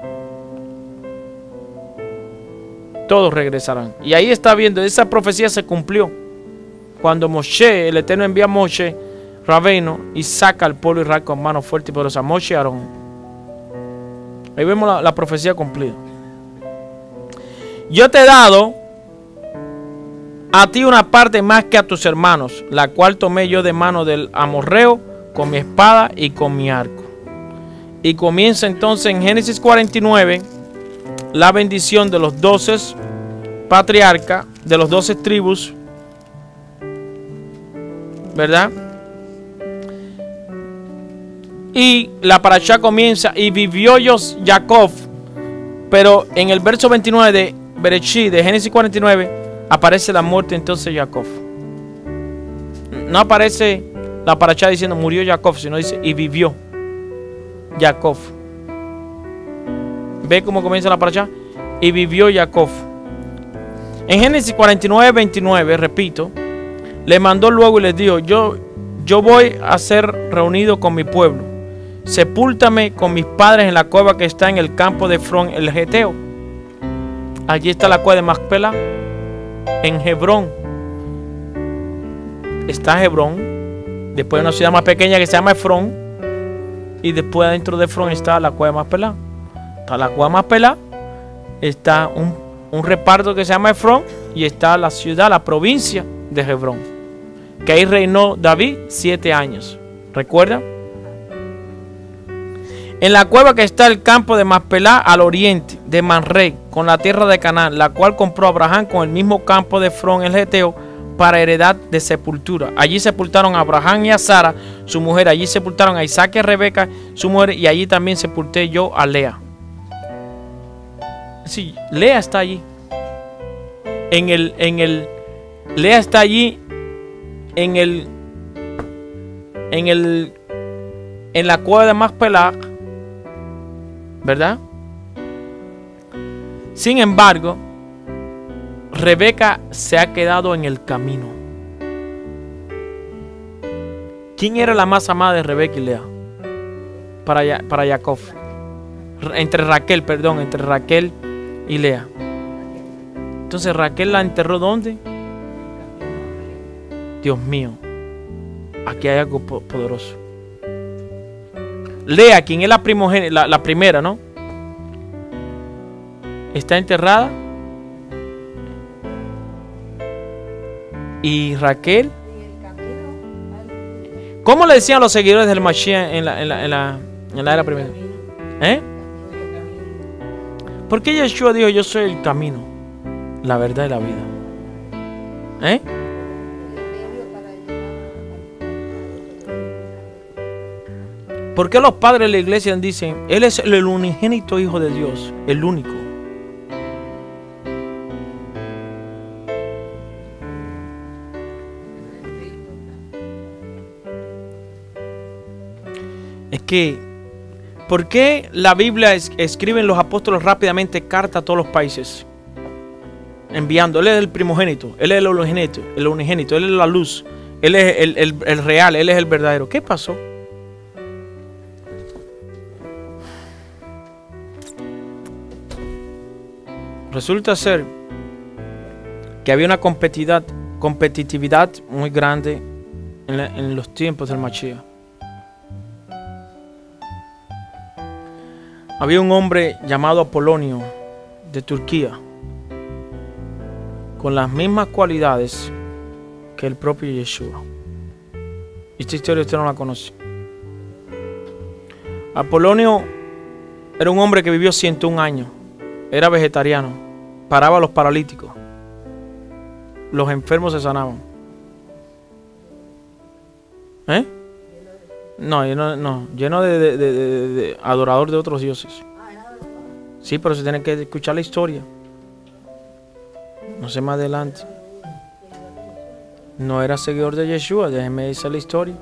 Todos regresarán. Y ahí está viendo, esa profecía se cumplió. Cuando Moshe, el Eterno envía a Moshe, Rabbeinu, y saca al pueblo Israel con mano fuerte y poderosa. Moshe y Aarón. Ahí vemos la, la profecía cumplida. Yo te he dado a ti una parte más que a tus hermanos, la cual tomé yo de mano del amorreo con mi espada y con mi arco. Y comienza entonces en Génesis cuarenta y nueve la bendición de los doce patriarcas, de los doce tribus, ¿verdad? Y la parashá comienza, y vivió Jacob, pero en el verso veintinueve de Bereshit, de Génesis cuarenta y nueve, aparece la muerte entonces de Jacob. No aparece la parashá diciendo murió Jacob, sino dice y vivió Jacob. ¿Ve cómo comienza la parashá? Y vivió Jacob. En Génesis cuarenta y nueve, veintinueve, repito, le mandó luego y les dijo, yo, yo voy a ser reunido con mi pueblo. Sepúltame con mis padres en la cueva que está en el campo de Efrón el Geteo. Allí está la cueva de Macpela, en Hebrón. Está Hebrón, después una ciudad más pequeña que se llama Efrón, y después dentro de Efrón está la cueva de Macpela. Está la cueva de Macpela, está un, un reparto que se llama Efrón, y está la ciudad, la provincia de Hebrón, que ahí reinó David siete años. ¿Recuerdan? En la cueva que está el campo de Macpelá al oriente de Manré, con la tierra de Canaán, la cual compró Abraham con el mismo campo de Efrón el Geteo para heredad de sepultura. Allí sepultaron a Abraham y a Sara, su mujer. Allí sepultaron a Isaac y a Rebeca, su mujer. Y allí también sepulté yo a Lea. Sí, Lea está allí. En el, en el, Lea está allí en el, en el, en la cueva de Macpelá, ¿verdad? Sin embargo, Rebeca se ha quedado en el camino. ¿Quién era la más amada de Rebeca y Lea? Para, para Jacob. Entre Raquel, perdón, entre Raquel y Lea. Entonces Raquel la enterró ¿dónde? Dios mío, aquí hay algo poderoso. Lea, quien es la primogénita, la, la primera, ¿no? Está enterrada. Y Raquel. ¿Cómo le decían los seguidores del Mashiach en la, en la, en la, en la era primera? ¿Eh? ¿Por qué Yeshua dijo yo soy el camino, la verdad y la vida? ¿Eh? ¿Por qué los padres de la iglesia dicen él es el unigénito hijo de Dios, el único? Es que, ¿por qué la Biblia es, escriben los apóstoles rápidamente carta a todos los países? Enviando, él es el primogénito, él es el unigénito, el unigénito, él es la luz, él es el, el, el real, él es el verdadero. ¿Qué pasó? Resulta ser que había una competitividad, competitividad muy grande en, la, en los tiempos del Mashiach. Había un hombre llamado Apolonio de Turquía con las mismas cualidades que el propio Yeshua. Esta historia usted no la conoce. Apolonio era un hombre que vivió ciento un años. Era vegetariano. Paraba a los paralíticos. Los enfermos se sanaban. ¿Eh? No, lleno, no, lleno de, de, de, de, de adorador de otros dioses. Sí, pero se tiene que escuchar la historia. No sé más adelante. No era seguidor de Yeshua, déjenme decir la historia.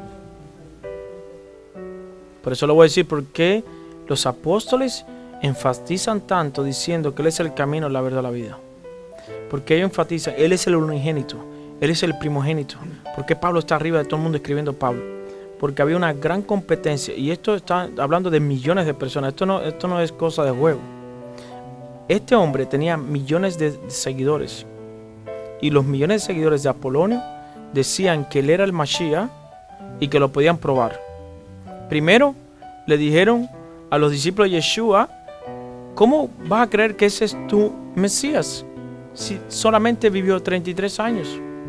Por eso lo voy a decir, porque los apóstoles enfatizan tanto diciendo que Él es el camino, la verdad, la vida. Porque ellos enfatizan, Él es el unigénito, Él es el primogénito. Porque Pablo está arriba de todo el mundo escribiendo Pablo. porque había una gran competencia. Y esto está hablando de millones de personas. Esto no, esto no es cosa de juego. Este hombre tenía millones de seguidores. Y los millones de seguidores de Apolonio decían que él era el Mashiach y que lo podían probar. Primero le dijeron a los discípulos de Yeshua: ¿cómo vas a creer que ese es tu Mesías si solamente vivió treinta y tres años?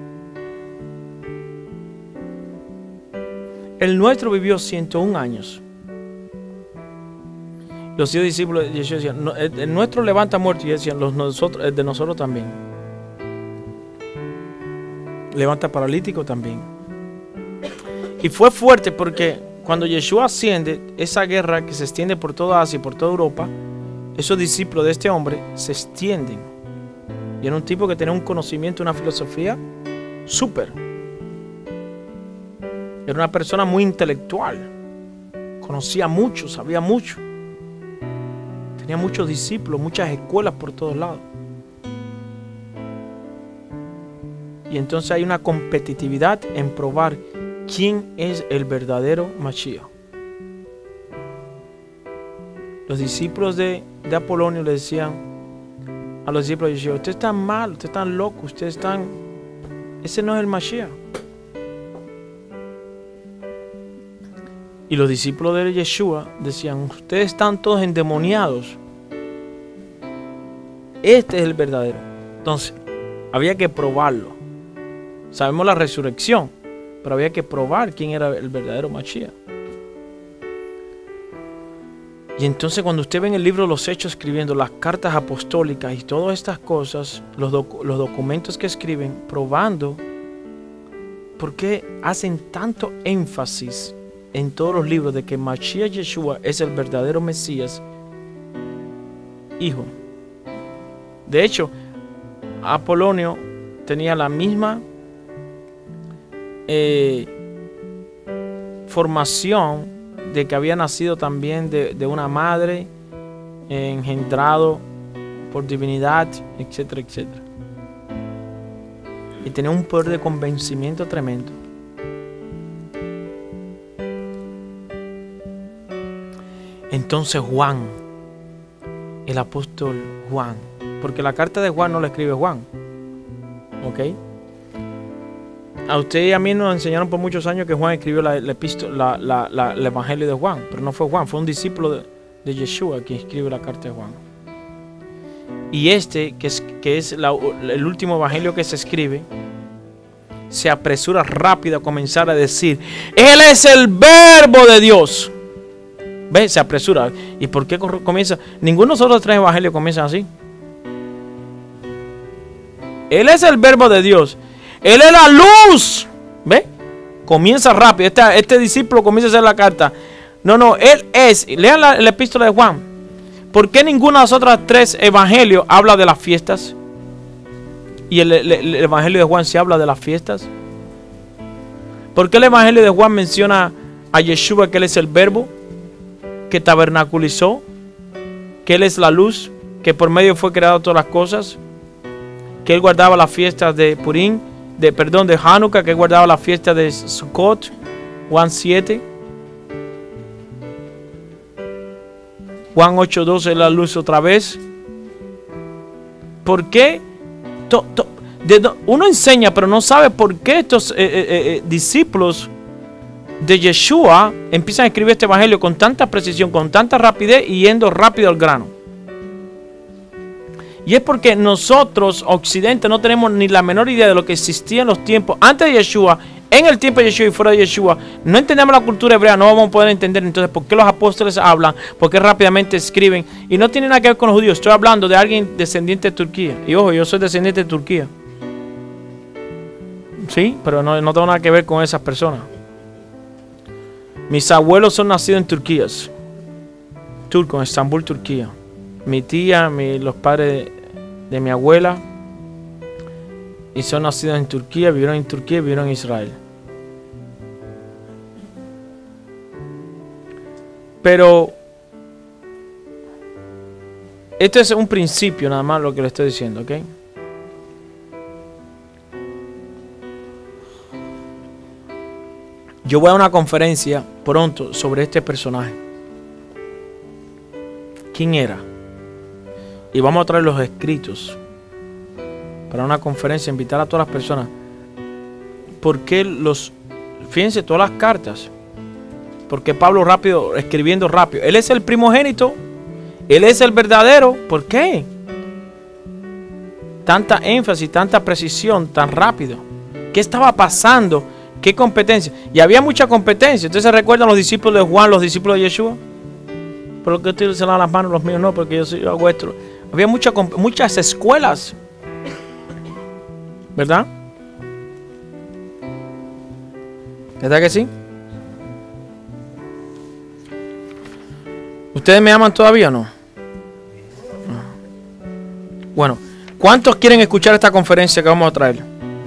El nuestro vivió ciento un años. Los diez discípulos de Yeshua decían: no, el, el nuestro levanta muertos. Y decían: los nosotros, el de nosotros también. Levanta paralítico también. Y fue fuerte porque cuando Yeshua asciende, esa guerra que se extiende por toda Asia y por toda Europa, esos discípulos de este hombre se extienden. Y era un tipo que tenía un conocimiento, una filosofía súper. Era una persona muy intelectual. Conocía mucho, sabía mucho. Tenía muchos discípulos, muchas escuelas por todos lados. Y entonces hay una competitividad en probar quién es el verdadero Mashiach. Los discípulos de, de Apolonio le decían a los discípulos de Yeshua: ustedes están mal, ustedes están locos, ustedes están... ese no es el Mashiach. Y los discípulos de Yeshua decían: ustedes están todos endemoniados. Este es el verdadero. Entonces, había que probarlo. Sabemos la resurrección, pero había que probar quién era el verdadero Mashiach. Y entonces cuando usted ve en el libro de los Hechos escribiendo las cartas apostólicas y todas estas cosas, los, doc los documentos que escriben, probando por qué hacen tanto énfasis en todos los libros de que Mashiach Yeshua es el verdadero Mesías, hijo. De hecho, Apolonio tenía la misma eh, formación de que había nacido también de, de una madre, eh, engendrado por divinidad, etcétera, etcétera. Y tenía un poder de convencimiento tremendo. Entonces Juan, el apóstol Juan, porque la carta de Juan no la escribe Juan, ¿ok? A usted y a mí nos enseñaron por muchos años que Juan escribió la, la epístola, la, la, la, el evangelio de Juan, pero no fue Juan, fue un discípulo de, de Yeshua quien escribe la carta de Juan. Y este, que es, que es la, el último evangelio que se escribe, se apresura rápido a comenzar a decir: Él es el verbo de Dios. ¿Ve? Se apresura. ¿Y por qué comienza? Ninguno de nosotros tres evangelios comienzan así. Él es el verbo de Dios. Él es la luz. ¿Ve? Comienza rápido. Este, este discípulo comienza a hacer la carta. No, no, Él es. Lean la, la epístola de Juan. ¿Por qué ninguno de los otros tres evangelios habla de las fiestas? Y el, el, el evangelio de Juan sí habla de las fiestas. ¿Por qué el evangelio de Juan menciona a Yeshua, que Él es el verbo que tabernaculizó, que Él es la luz, que por medio fue creado todas las cosas, que Él guardaba las fiestas de Purim, de perdón, de Hanukkah, que Él guardaba las fiestas de Sukkot? Juan siete. Juan ocho doce, la luz otra vez. ¿Por qué? To, to, de, uno enseña, pero no sabe por qué estos eh, eh, eh, discípulos de Yeshua empiezan a escribir este evangelio con tanta precisión, con tanta rapidez y yendo rápido al grano. Y es porque nosotros, Occidente, no tenemos ni la menor idea de lo que existía en los tiempos antes de Yeshua, en el tiempo de Yeshua y fuera de Yeshua. No entendemos la cultura hebrea, no vamos a poder entender entonces por qué los apóstoles hablan, por qué rápidamente escriben. Y no tiene nada que ver con los judíos. Estoy hablando de alguien descendiente de Turquía. Y ojo, yo soy descendiente de Turquía. Sí, pero no, no tengo nada que ver con esas personas. Mis abuelos son nacidos en Turquía, turco, en Estambul, Turquía. Mi tía, mi, los padres de, de mi abuela, y son nacidos en Turquía, vivieron en Turquía y vivieron en Israel. Pero esto es un principio nada más lo que le estoy diciendo, ¿ok? Yo voy a una conferencia pronto sobre este personaje. ¿Quién era? Y vamos a traer los escritos para una conferencia, invitar a todas las personas. Porque los, fíjense todas las cartas. Porque Pablo rápido, escribiendo rápido. Él es el primogénito. Él es el verdadero. ¿Por qué? Tanta énfasis, tanta precisión, tan rápido. ¿Qué estaba pasando? ¿Qué competencia? Y había mucha competencia. ¿Ustedes se recuerdan los discípulos de Juan, los discípulos de Yeshua? ¿Por qué ustedes se lavan las manos, los míos no? Porque yo, soy, yo hago esto. Había mucha, muchas escuelas. ¿Verdad? ¿Verdad que sí? ¿Ustedes me aman todavía o no? Bueno, ¿cuántos quieren escuchar esta conferencia que vamos a traer?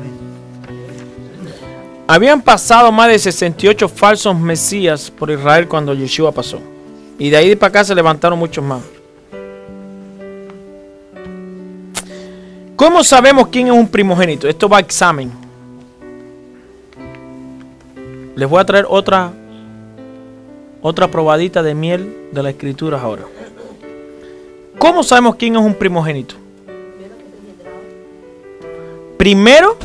Habían pasado más de sesenta y ocho falsos mesías por Israel cuando Yeshua pasó. Y de ahí para acá se levantaron muchos más. ¿Cómo sabemos quién es un primogénito? Esto va a examen. Les voy a traer otra, otra probadita de miel de la escritura ahora. ¿Cómo sabemos quién es un primogénito? Primero,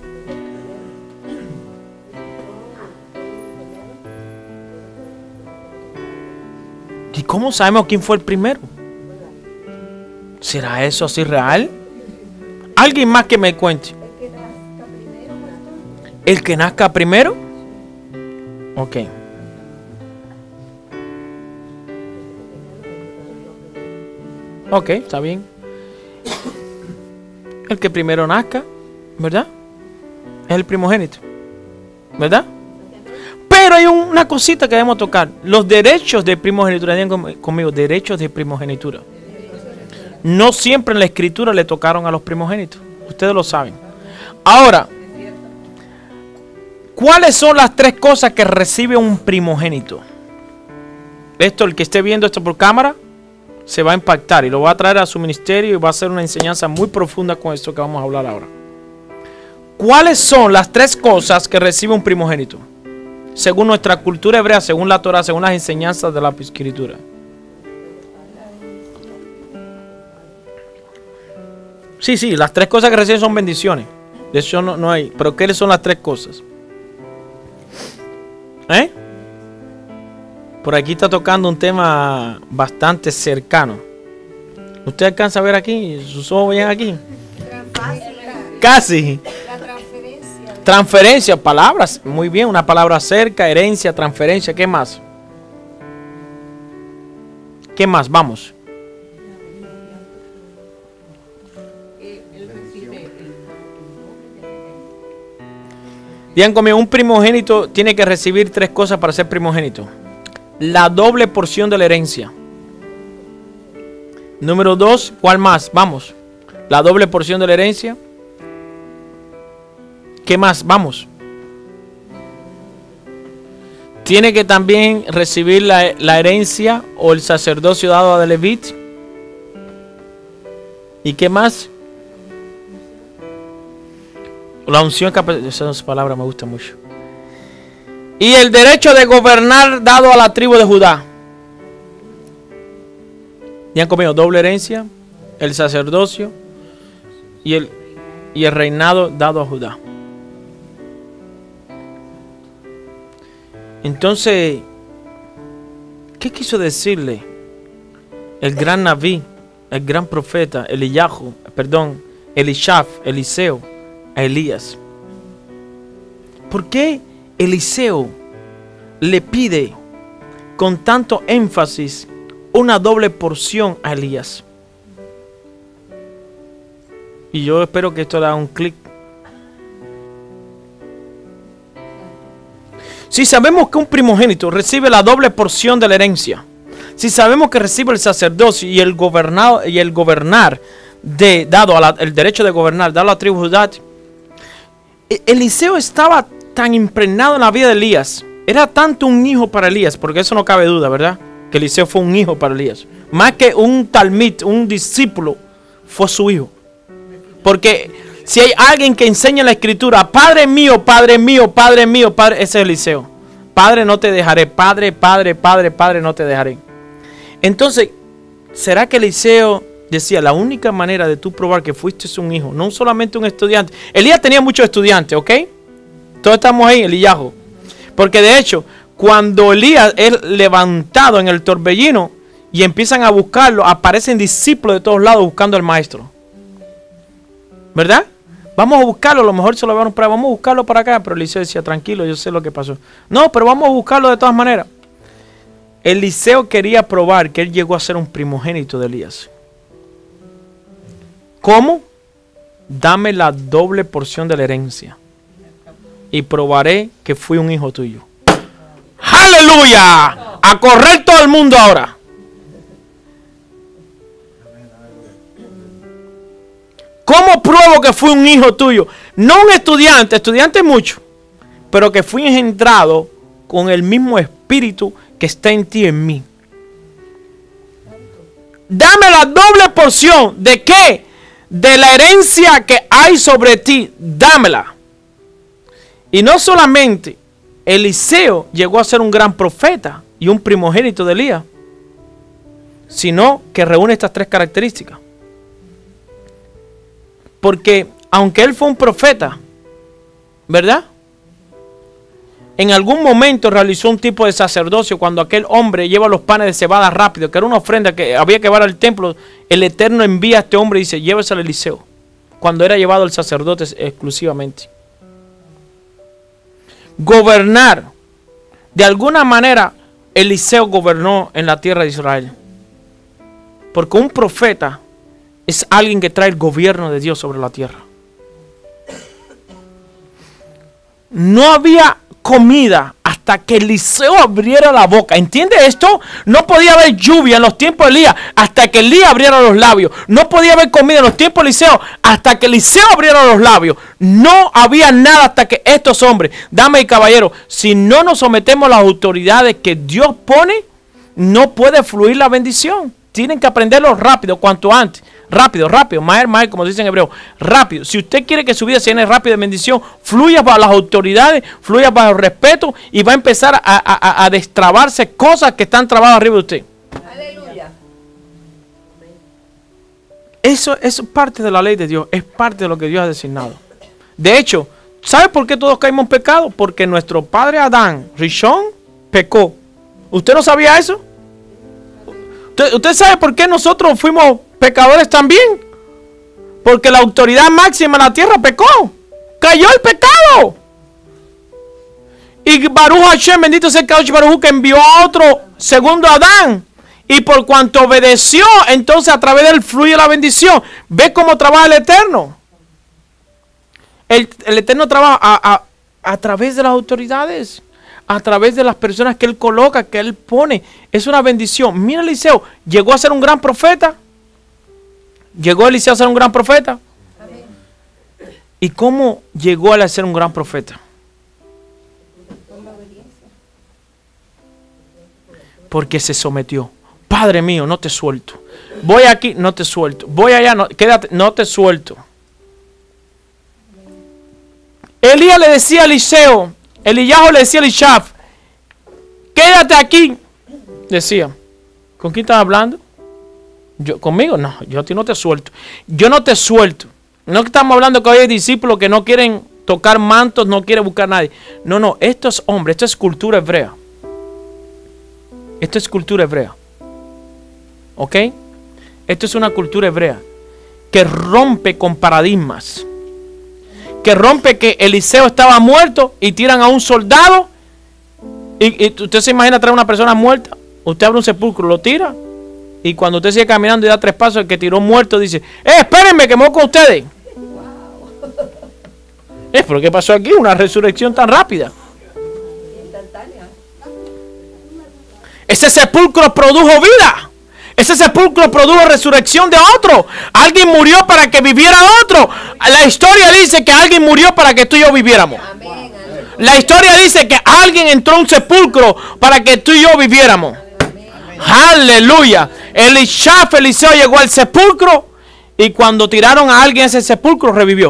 ¿y cómo sabemos quién fue el primero? ¿Será eso así real? ¿Alguien más que me cuente? ¿El que nazca primero? Ok. Ok, está bien. El que primero nazca, ¿verdad? Es el primogénito, ¿verdad? Pero hay una cosita que debemos tocar. Los derechos de primogenitura. Digan conmigo, derechos de primogenitura. No siempre en la escritura le tocaron a los primogénitos. Ustedes lo saben. Ahora, ¿cuáles son las tres cosas que recibe un primogénito? Esto, el que esté viendo esto por cámara, se va a impactar y lo va a traer a su ministerio y va a hacer una enseñanza muy profunda con esto que vamos a hablar ahora. ¿Cuáles son las tres cosas que recibe un primogénito? Según nuestra cultura hebrea, según la Torah, según las enseñanzas de la escritura. Sí, sí, las tres cosas que reciben son bendiciones. De eso no, no hay. Pero ¿qué son las tres cosas? ¿Eh? Por aquí está tocando un tema bastante cercano. ¿Usted alcanza a ver aquí? ¿Sus ojos ven aquí? Casi. La transferencia. Transferencia, palabras. Muy bien, una palabra cerca, herencia, transferencia. ¿Qué más? ¿Qué más? Vamos. Digan conmigo, un primogénito tiene que recibir tres cosas para ser primogénito. La doble porción de la herencia. Número dos, ¿cuál más? Vamos. La doble porción de la herencia. ¿Qué más? Vamos. Tiene que también recibir la, la herencia o el sacerdocio dado a Levit. ¿Y qué más? La unción, esas palabras me gustan mucho. Y el derecho de gobernar dado a la tribu de Judá. ¿Ya han comido doble herencia? El sacerdocio y el, y el reinado dado a Judá. Entonces, ¿qué quiso decirle el gran Naví, el gran profeta, Eliyahu, perdón, Elishaf, Eliseo, a Elías? ¿Por qué Eliseo le pide con tanto énfasis una doble porción a Elías? Y yo espero que esto le haga un clic. Si sabemos que un primogénito recibe la doble porción de la herencia, si sabemos que recibe el sacerdocio y el gobernado y el gobernar de, dado a la, el derecho de gobernar dado a la tribu de Judá, Eliseo estaba tan impregnado en la vida de Elías. Era tanto un hijo para Elías, porque eso no cabe duda, ¿verdad? Que Eliseo fue un hijo para Elías. Más que un talmid, un discípulo, fue su hijo. Porque si hay alguien que enseña la escritura, Padre mío, Padre mío, Padre mío, Padre, ese es Eliseo. Padre, no te dejaré. Padre, Padre, Padre, Padre, no te dejaré. Entonces, ¿será que Eliseo decía, la única manera de tú probar que fuiste un hijo, no solamente un estudiante? Elías tenía muchos estudiantes, ¿ok? Todos estamos ahí, Eliyahu. Porque de hecho, cuando Elías es levantado en el torbellino y empiezan a buscarlo, aparecen discípulos de todos lados buscando al maestro. ¿Verdad? Vamos a buscarlo, a lo mejor se lo llevaron para, vamos a buscarlo para acá. Pero Eliseo decía, tranquilo, yo sé lo que pasó. No, pero vamos a buscarlo de todas maneras. Eliseo quería probar que él llegó a ser un primogénito de Elías. ¿Cómo? Dame la doble porción de la herencia y probaré que fui un hijo tuyo. ¡Aleluya! A correr todo el mundo ahora. ¿Cómo pruebo que fui un hijo tuyo? No un estudiante, estudiante mucho, pero que fui engendrado con el mismo espíritu que está en ti y en mí. Dame la doble porción. ¿De qué? De la herencia que hay sobre ti. Dámela. Y no solamente Eliseo llegó a ser un gran profeta y un primogénito de Elías, sino que reúne estas tres características. Porque aunque él fue un profeta, ¿verdad? En algún momento realizó un tipo de sacerdocio cuando aquel hombre lleva los panes de cebada rápido, que era una ofrenda que había que llevar al templo. El Eterno envía a este hombre y dice, lléveselo a Eliseo, cuando era llevado el sacerdote exclusivamente. Gobernar. De alguna manera, Eliseo gobernó en la tierra de Israel. Porque un profeta es alguien que trae el gobierno de Dios sobre la tierra. No había comida hasta que Eliseo abriera la boca. ¿Entiende esto? No podía haber lluvia en los tiempos de Elías hasta que Elías abriera los labios. No podía haber comida en los tiempos de Eliseo hasta que Eliseo abriera los labios. No había nada hasta que estos hombres, damas y caballeros, si no nos sometemos a las autoridades que Dios pone, no puede fluir la bendición. Tienen que aprenderlo rápido, cuanto antes. Rápido, rápido, maer, maer, como dicen en hebreo, rápido. Si usted quiere que su vida se llene rápido de bendición, fluya bajo las autoridades, fluya bajo el respeto y va a empezar a, a, a destrabarse cosas que están trabadas arriba de usted. Aleluya. Eso, eso es parte de la ley de Dios, es parte de lo que Dios ha designado. De hecho, ¿sabe por qué todos caímos en pecado? Porque nuestro padre Adán, Rishon, pecó. ¿Usted no sabía eso? ¿Usted, usted sabe por qué nosotros fuimos pecadores también? Porque la autoridad máxima en la tierra pecó. Cayó el pecado. Y Baruch Hashem, bendito sea el Kadosh Baruj, que envió a otro segundo Adán. Y por cuanto obedeció, entonces a través de él fluye la bendición. ¿Ve cómo trabaja el Eterno? El, el Eterno trabaja a, a, a través de las autoridades, a través de las personas que él coloca, que él pone. Es una bendición. Mira, Eliseo, llegó a ser un gran profeta. ¿Llegó Eliseo a ser un gran profeta? Amén. ¿Y cómo llegó a ser un gran profeta? Porque se sometió. Padre mío, no te suelto. Voy aquí, no te suelto. Voy allá, no, quédate, no te suelto. Elías le decía a Eliseo, Eliyahu le decía a Elishaf, quédate aquí. Decía, ¿con quién estás hablando? Yo, ¿conmigo? No, yo a ti no te suelto. Yo no te suelto. No estamos hablando que hoy hay discípulos que no quieren tocar mantos, no quieren buscar a nadie. No, no, esto es hombre, esto es cultura hebrea. Esto es cultura hebrea. ¿Ok? Esto es una cultura hebrea que rompe con paradigmas. Que rompe que Eliseo estaba muerto y tiran a un soldado. Y, y usted se imagina traer a una persona muerta. Usted abre un sepulcro, lo tira. Y cuando usted sigue caminando y da tres pasos, el que tiró muerto dice, ¡eh, espérenme que me voy con ustedes! Wow. Eh, ¿pero qué pasó aquí? Una resurrección tan rápida. Ese sepulcro produjo vida. Ese sepulcro produjo resurrección de otro. Alguien murió para que viviera otro. La historia dice que alguien murió para que tú y yo viviéramos. Amén. La historia dice que alguien entró a un sepulcro para que tú y yo viviéramos. Amén. Aleluya. Elishaf, Eliseo llegó al sepulcro y cuando tiraron a alguien a ese sepulcro revivió.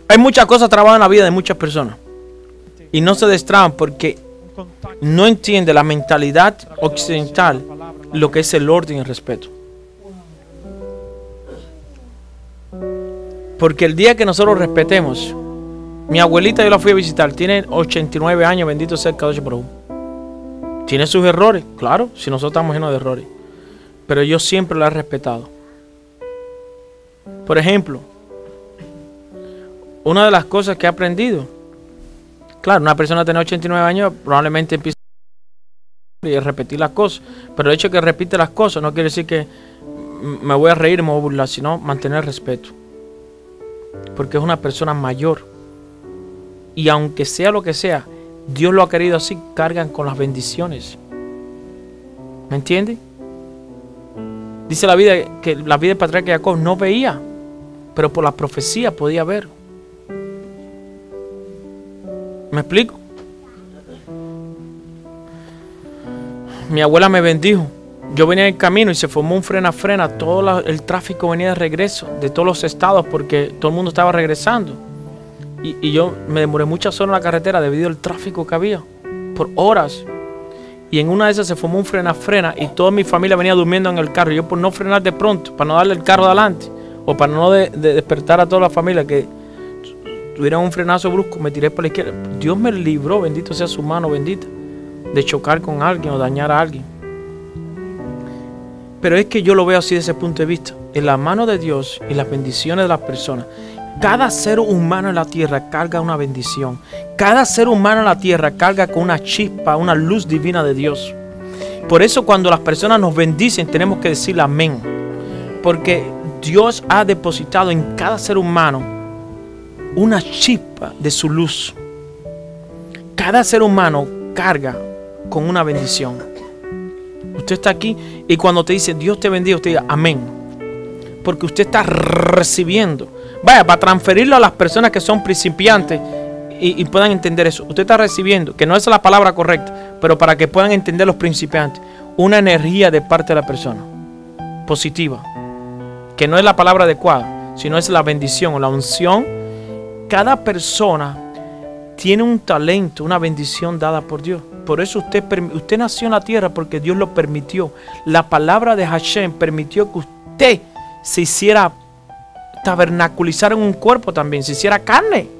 Hay muchas cosas trabadas en la vida de muchas personas y no se destraban porque no entiende la mentalidad occidental, lo que es el orden y el respeto. Porque el día que nosotros respetemos, mi abuelita yo la fui a visitar, tiene ochenta y nueve años, bendito sea el Kadosh Baruj Hu. Tiene sus errores, claro, si nosotros estamos llenos de errores, pero yo siempre la he respetado. Por ejemplo, una de las cosas que he aprendido, claro, una persona tiene ochenta y nueve años, probablemente empieza a repetir las cosas, pero el hecho de que repite las cosas no quiere decir que me voy a reír, me voy a burlar, sino mantener respeto, porque es una persona mayor, y aunque sea lo que sea, Dios lo ha querido así, cargan con las bendiciones. ¿Me entiende? Dice la vida que la vida del patriarca Jacob no veía, pero por la profecía podía ver. ¿Me explico? Mi abuela me bendijo. Yo venía en el camino y se formó un frena-frena. Todo la, el tráfico venía de regreso de todos los estados porque todo el mundo estaba regresando. Y, y yo me demoré muchas horas en la carretera debido al tráfico que había, por horas. Y en una de esas se formó un frena-frena y toda mi familia venía durmiendo en el carro. Yo por no frenar de pronto, para no darle el carro adelante, o para no de, de despertar a toda la familia que tuvieran un frenazo brusco, me tiré por la izquierda. Dios me libró, bendito sea su mano bendita, de chocar con alguien o dañar a alguien. Pero es que yo lo veo así desde ese punto de vista. En la mano de Dios y las bendiciones de las personas, cada ser humano en la tierra carga una bendición. Cada ser humano en la tierra carga con una chispa, una luz divina de Dios. Por eso cuando las personas nos bendicen tenemos que decir amén. Porque Dios ha depositado en cada ser humano una chispa de su luz. Cada ser humano carga con una bendición. Usted está aquí y cuando te dice Dios te bendiga, usted diga amén. Porque usted está recibiendo. Vaya, para transferirlo a las personas que son principiantes y, y puedan entender eso. Usted está recibiendo, que no es la palabra correcta, pero para que puedan entender los principiantes, una energía de parte de la persona, positiva, que no es la palabra adecuada, sino es la bendición o la unción. Cada persona tiene un talento, una bendición dada por Dios. Por eso usted, usted nació en la tierra porque Dios lo permitió. La palabra de Hashem permitió que usted se hiciera tabernaculizar en un cuerpo también, se hiciera carne.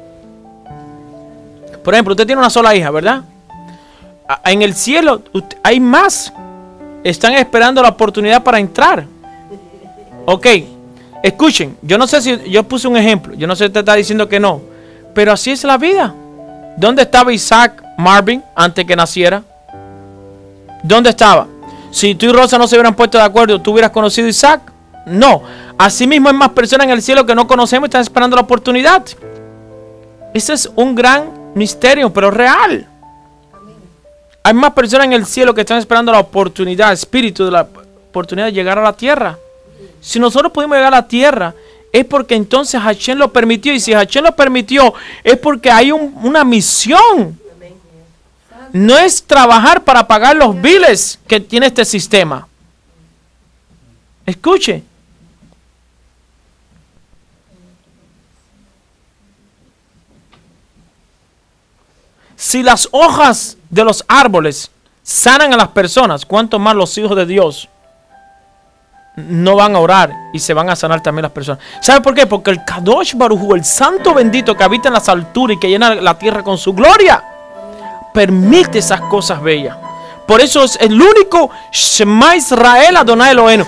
Por ejemplo, usted tiene una sola hija, ¿verdad? En el cielo usted, hay más. Están esperando la oportunidad para entrar. Ok, escuchen, yo no sé si yo puse un ejemplo, yo no sé si usted está diciendo que no, pero así es la vida. ¿Dónde estaba Isaac Marvin antes que naciera? ¿Dónde estaba? Si tú y Rosa no se hubieran puesto de acuerdo, ¿tú hubieras conocido a Isaac? No. Asimismo hay más personas en el cielo que no conocemos y están esperando la oportunidad. Ese es un gran misterio, pero real. Hay más personas en el cielo que están esperando la oportunidad, espíritu de la oportunidad de llegar a la tierra. Si nosotros pudimos llegar a la tierra, es porque entonces Hashem lo permitió. Y si Hashem lo permitió, es porque hay un, una misión. No es trabajar para pagar los biles que tiene este sistema. Escuche. Si las hojas de los árboles sanan a las personas, ¿cuánto más los hijos de Dios no van a orar y se van a sanar también las personas? ¿Sabe por qué? Porque el Kadosh Baruj Hu, el santo bendito que habita en las alturas y que llena la tierra con su gloria, permite esas cosas bellas. Por eso es el único Shema Israel Adonai Eloheinu,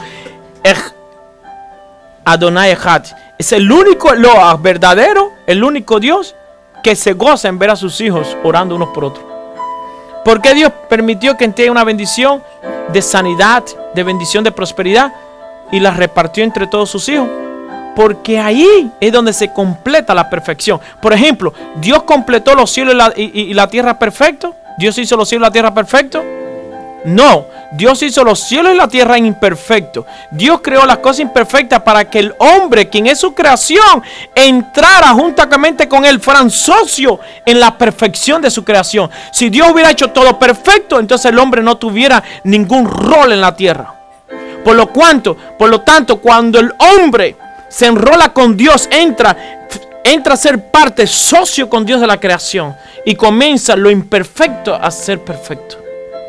Adonai Echad. Es el único Eloah verdadero, el único Dios que se goza en ver a sus hijos orando unos por otros. ¿Por qué Dios permitió que tenga una bendición de sanidad, de bendición de prosperidad y la repartió entre todos sus hijos? Porque ahí es donde se completa la perfección. Por ejemplo, Dios completó los cielos y la, y, y la tierra perfecto. Dios hizo los cielos y la tierra perfecto. No, Dios hizo los cielos y la tierra imperfectos. Dios creó las cosas imperfectas para que el hombre, quien es su creación, entrara juntamente con él, fueran socios en la perfección de su creación. Si Dios hubiera hecho todo perfecto, entonces el hombre no tuviera ningún rol en la tierra. Por lo cuanto, por lo tanto, cuando el hombre se enrola con Dios, entra entra a ser parte, socio con Dios de la creación, y comienza lo imperfecto a ser perfecto.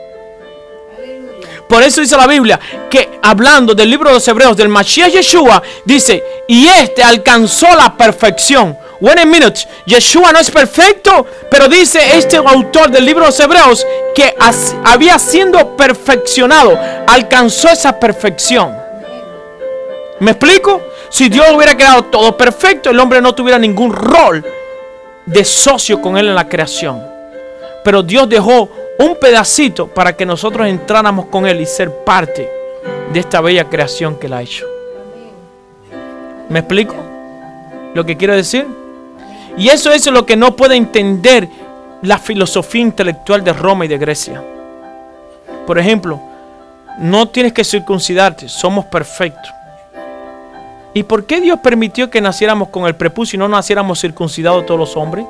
Por eso dice la Biblia que, hablando del libro de los Hebreos, del Mashiach Yeshua, dice, y este alcanzó la perfección. Wait a minute, Yeshua no es perfecto, pero dice este autor del libro de los Hebreos que había sido perfeccionado, alcanzó esa perfección. ¿Me explico? Si Dios hubiera creado todo perfecto, el hombre no tuviera ningún rol de socio con él en la creación. Pero Dios dejó un pedacito para que nosotros entráramos con él y ser parte de esta bella creación que él ha hecho. ¿Me explico lo que quiero decir? Y eso, eso es lo que no puede entender la filosofía intelectual de Roma y de Grecia. Por ejemplo, no tienes que circuncidarte, somos perfectos. ¿Y por qué Dios permitió que naciéramos con el prepucio y no naciéramos circuncidados todos los hombres?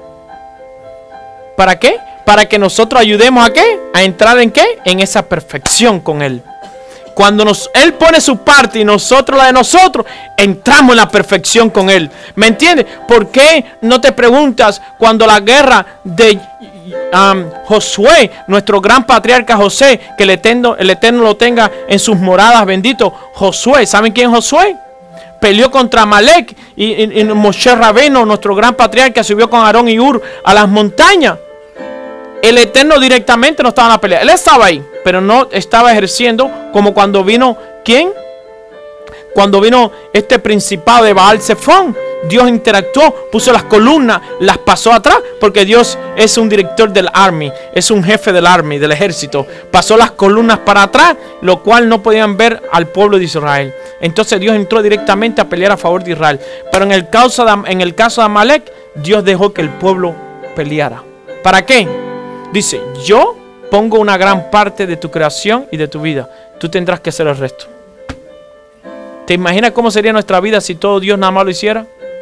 ¿Para qué? Para que nosotros ayudemos a qué? A entrar en qué? En esa perfección con Él. Cuando nos, Él pone su parte y nosotros la de nosotros, entramos en la perfección con Él. ¿Me entiendes? ¿Por qué no te preguntas cuando la guerra de um, Josué, nuestro gran patriarca José, que el eterno, el eterno lo tenga en sus moradas, bendito Josué? ¿Saben quién es Josué? Peleó contra Amalek y, y, y Moshe Rabeno, nuestro gran patriarca, subió con Aarón y Ur a las montañas. El Eterno directamente no estaba en la pelea. Él estaba ahí, pero no estaba ejerciendo como cuando vino, ¿quién? Cuando vino este principado de Baal Zephón. Dios interactuó, puso las columnas, las pasó atrás, porque Dios es un director del army, es un jefe del army, del ejército. Pasó las columnas para atrás, lo cual no podían ver al pueblo de Israel. Entonces Dios entró directamente a pelear a favor de Israel. Pero en el caso de, en el caso de Amalek, Dios dejó que el pueblo peleara. ¿Para qué? Dice, yo pongo una gran parte de tu creación y de tu vida. Tú tendrás que hacer el resto. ¿Te imaginas cómo sería nuestra vida si todo Dios nada más lo hiciera?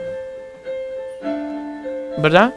¿Verdad?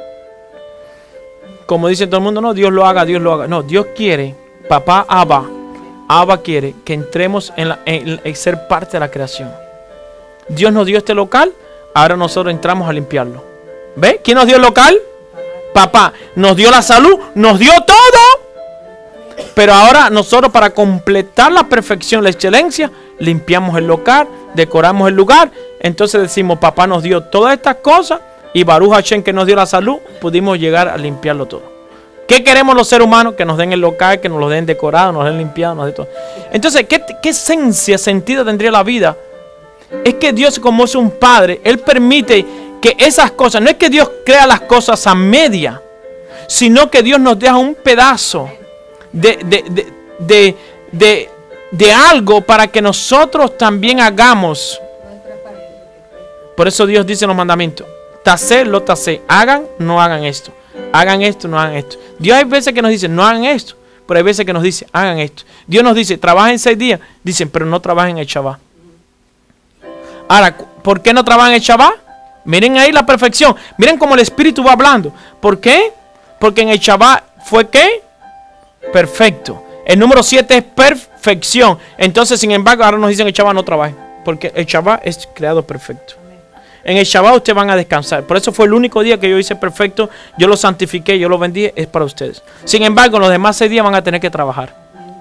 Como dice todo el mundo, no, Dios lo haga, Dios lo haga. No, Dios quiere, papá Abba, Abba quiere que entremos en, la, en, en ser parte de la creación. Dios nos dio este local, ahora nosotros entramos a limpiarlo. ¿Ve? ¿Quién nos dio el local? Papá. Nos dio la salud, nos dio todo. Pero ahora nosotros, para completar la perfección, la excelencia, limpiamos el local, decoramos el lugar. Entonces decimos, papá nos dio todas estas cosas y Baruch Hashem, que nos dio la salud, pudimos llegar a limpiarlo todo. ¿Qué queremos los seres humanos? Que nos den el local, que nos lo den decorado, nos den limpiado, nos den todo. Entonces, ¿qué, qué esencia, sentido tendría la vida? Es que Dios, como es un padre, Él permite que esas cosas, no es que Dios crea las cosas a media, sino que Dios nos deja un pedazo de, de, de, de, de, de algo para que nosotros también hagamos. Por eso Dios dice en los mandamientos, tasé, lo tasé, hagan, no hagan esto, hagan esto, no hagan esto. Dios hay veces que nos dice, no hagan esto, pero hay veces que nos dice, hagan esto. Dios nos dice, trabajen seis días, dicen, pero no trabajen el Shabbat. Ahora, ¿por qué no trabajan el Shabbat? Miren ahí la perfección. Miren cómo el Espíritu va hablando. ¿Por qué? Porque en el Shabbat fue ¿qué? Perfecto. El número siete es perfección. Entonces, sin embargo, ahora nos dicen el Shabbat no trabajen. Porque el Shabbat es creado perfecto. En el Shabbat ustedes van a descansar. Por eso fue el único día que yo hice perfecto. Yo lo santifiqué, yo lo vendí, es para ustedes. Sin embargo, los demás seis días van a tener que trabajar.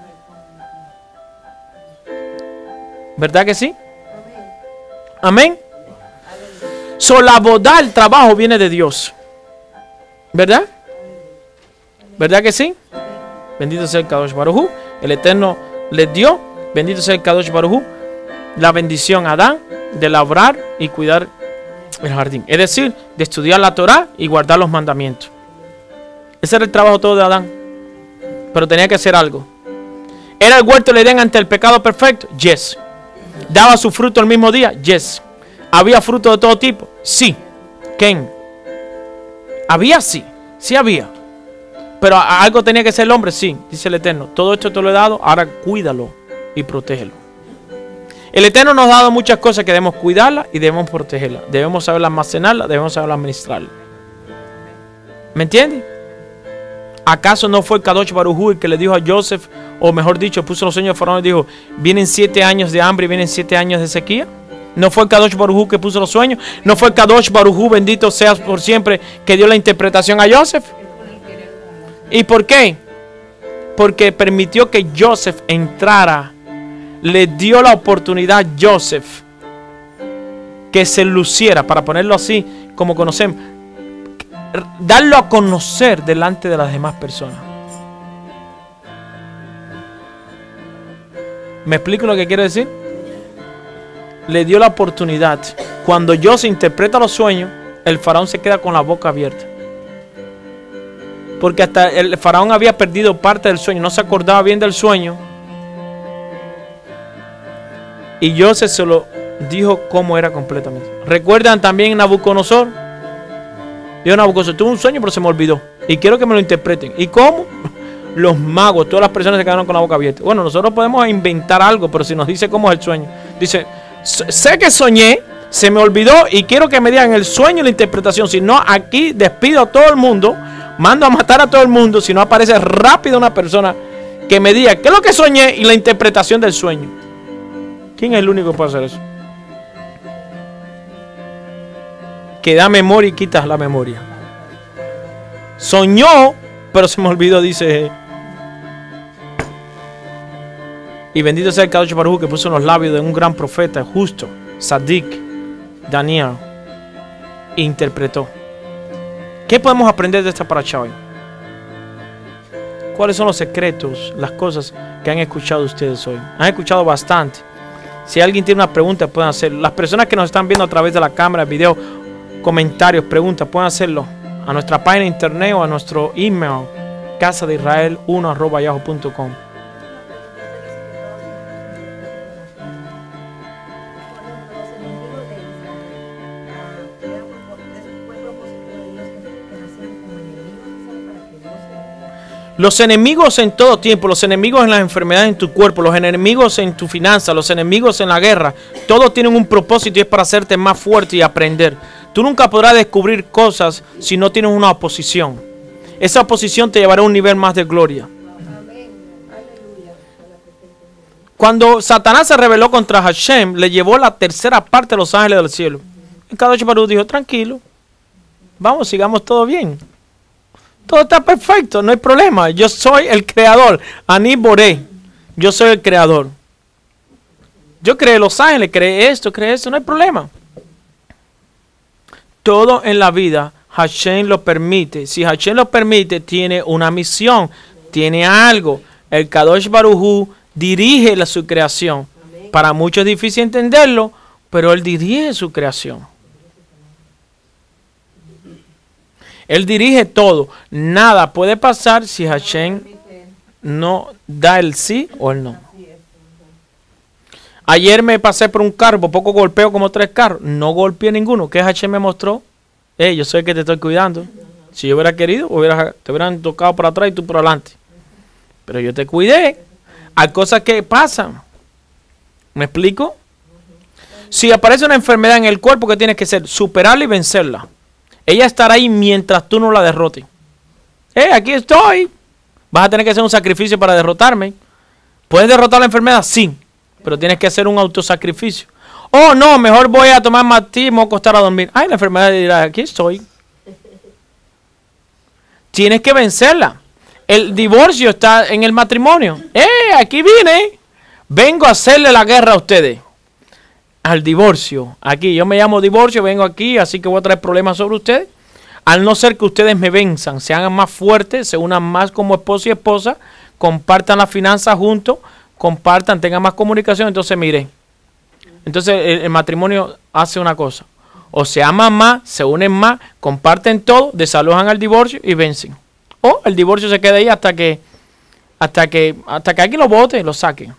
¿Verdad que sí? Amén. So, la boda, el trabajo viene de Dios. ¿Verdad? ¿Verdad que sí? Bendito sea el Kadosh Baruj Hu. El Eterno les dio, bendito sea el Kadosh Baruj Hu, la bendición a Adán de labrar y cuidar el jardín. Es decir, de estudiar la Torah y guardar los mandamientos. Ese era el trabajo todo de Adán. Pero tenía que hacer algo. ¿Era el huerto del Edén ante el pecado perfecto? Yes. ¿Daba su fruto el mismo día? Yes. ¿Había fruto de todo tipo? Sí. ¿Quién? ¿Había? Sí. Sí había. Pero algo tenía que ser el hombre, sí. Dice el Eterno. Todo esto te lo he dado, ahora cuídalo y protégelo. El Eterno nos ha dado muchas cosas que debemos cuidarlas y debemos protegerlas. Debemos saber almacenarlas, debemos saber administrarlas. ¿Me entiendes? ¿Acaso no fue el Kadosh Baruj Hu el que le dijo a Joseph, o mejor dicho, puso los sueños de Faraón y dijo, vienen siete años de hambre y vienen siete años de sequía? No fue el Kadosh Baruj Hu que puso los sueños. No fue el Kadosh Baruj Hu, bendito seas por siempre, que dio la interpretación a Joseph. ¿Y por qué? Porque permitió que Joseph entrara. Le dio la oportunidad a Joseph que se luciera, para ponerlo así como conocemos, darlo a conocer delante de las demás personas. ¿Me explico lo que quiero decir? Le dio la oportunidad. Cuando Joseph interpreta los sueños, el faraón se queda con la boca abierta. Porque hasta el faraón había perdido parte del sueño, no se acordaba bien del sueño. Y Joseph se lo dijo cómo era completamente. ¿Recuerdan también Nabucodonosor? Dijo Nabucodonosor, tuve un sueño pero se me olvidó. Y quiero que me lo interpreten. ¿Y cómo? Los magos, todas las personas se quedaron con la boca abierta. Bueno, nosotros podemos inventar algo, pero si nos dice cómo es el sueño. Dice, sé que soñé, se me olvidó y quiero que me digan el sueño y la interpretación. Si no, aquí despido a todo el mundo, mando a matar a todo el mundo. Si no aparece rápido una persona que me diga qué es lo que soñé y la interpretación del sueño. ¿Quién es el único que puede hacer eso? Que da memoria y quitas la memoria. Soñó, pero se me olvidó, dice. Y bendito sea el Kadosh Baruj Hu que puso en los labios de un gran profeta justo, Sadik, Daniel, e interpretó. ¿Qué podemos aprender de esta paracha hoy? ¿Cuáles son los secretos, las cosas que han escuchado ustedes hoy? Han escuchado bastante. Si alguien tiene una pregunta, pueden hacerlo. Las personas que nos están viendo a través de la cámara, video, comentarios, preguntas, pueden hacerlo a nuestra página de internet o a nuestro email, casa de israel uno arroba yahoo punto com. Los enemigos en todo tiempo, los enemigos en las enfermedades en tu cuerpo, los enemigos en tu finanza, los enemigos en la guerra, todos tienen un propósito y es para hacerte más fuerte y aprender. Tú nunca podrás descubrir cosas si no tienes una oposición. Esa oposición te llevará a un nivel más de gloria. Cuando Satanás se rebeló contra Hashem, le llevó la tercera parte de los ángeles del cielo. Y Kadosh Baruj Hu dijo, tranquilo, vamos, sigamos todo bien. Todo está perfecto, no hay problema. Yo soy el creador. Ani Boré. Yo soy el creador. Yo creé los ángeles, creé esto, creé esto, no hay problema. Todo en la vida, Hashem lo permite. Si Hashem lo permite, tiene una misión, tiene algo. El Kadosh Baruj Hu dirige la, su creación. Para muchos es difícil entenderlo, pero Él dirige su creación. Él dirige todo. Nada puede pasar si Hashem no da el sí o el no. Ayer me pasé por un carro, por poco golpeo como tres carros. No golpeé ninguno. ¿Qué Hashem me mostró? Hey, yo soy el que te estoy cuidando. Si yo hubiera querido, hubiera, te hubieran tocado por atrás y tú por adelante. Pero yo te cuidé. Hay cosas que pasan. ¿Me explico? Si aparece una enfermedad en el cuerpo, ¿qué tienes que hacer? Superarla y vencerla. Ella estará ahí mientras tú no la derrotes. Eh, aquí estoy. Vas a tener que hacer un sacrificio para derrotarme. ¿Puedes derrotar la enfermedad? Sí. Pero tienes que hacer un autosacrificio. Oh, no, mejor voy a tomar más té y me voy a acostar a dormir. Ay, la enfermedad dirá, aquí estoy. Tienes que vencerla. El divorcio está en el matrimonio. Eh, aquí vine. Vengo a hacerle la guerra a ustedes. Al divorcio. Aquí, yo me llamo divorcio, vengo aquí, así que voy a traer problemas sobre ustedes. Al no ser que ustedes me venzan, se hagan más fuertes, se unan más como esposo y esposa, compartan las finanzas juntos, compartan, tengan más comunicación, entonces miren. Entonces el, el matrimonio hace una cosa. O se aman más, se unen más, comparten todo, desalojan al divorcio y vencen. O el divorcio se queda ahí hasta que, hasta que, hasta que alguien lo vote y lo saque.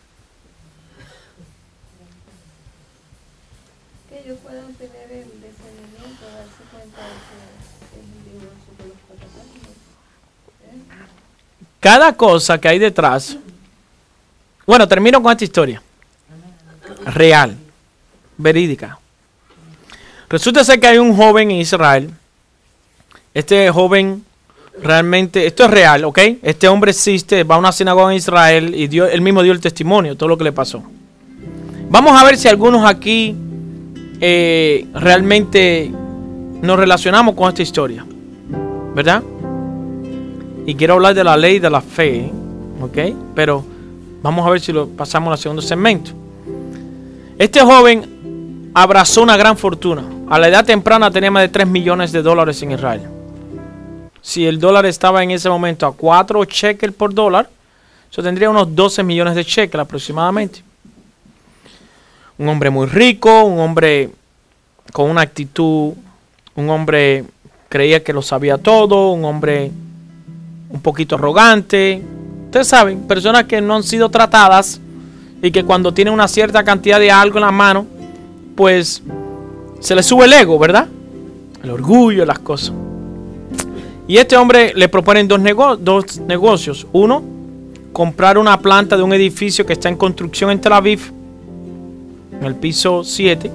Cada cosa que hay detrás. Bueno, termino con esta historia. Real. Verídica. Resulta ser que hay un joven en Israel. Este joven realmente, esto es real, ¿ok? Este hombre existe, va a una sinagoga en Israel y dio, él mismo dio el testimonio, todo lo que le pasó. Vamos a ver si algunos aquí eh, realmente nos relacionamos con esta historia, ¿verdad? Y quiero hablar de la ley de la fe, ¿ok? Pero vamos a ver si lo pasamos al segundo segmento. Este joven abrazó una gran fortuna. A la edad temprana tenía más de tres millones de dólares en Israel. Si el dólar estaba en ese momento a cuatro shekels por dólar, eso tendría unos doce millones de shekels aproximadamente. Un hombre muy rico, un hombre con una actitud, un hombre creía que lo sabía todo, un hombre un poquito arrogante. Ustedes saben, personas que no han sido tratadas y que cuando tienen una cierta cantidad de algo en la mano, pues se les sube el ego, ¿verdad? El orgullo, las cosas. Y este hombre le proponen dos, nego dos negocios. Uno, comprar una planta de un edificio que está en construcción en Tel Aviv, en el piso siete.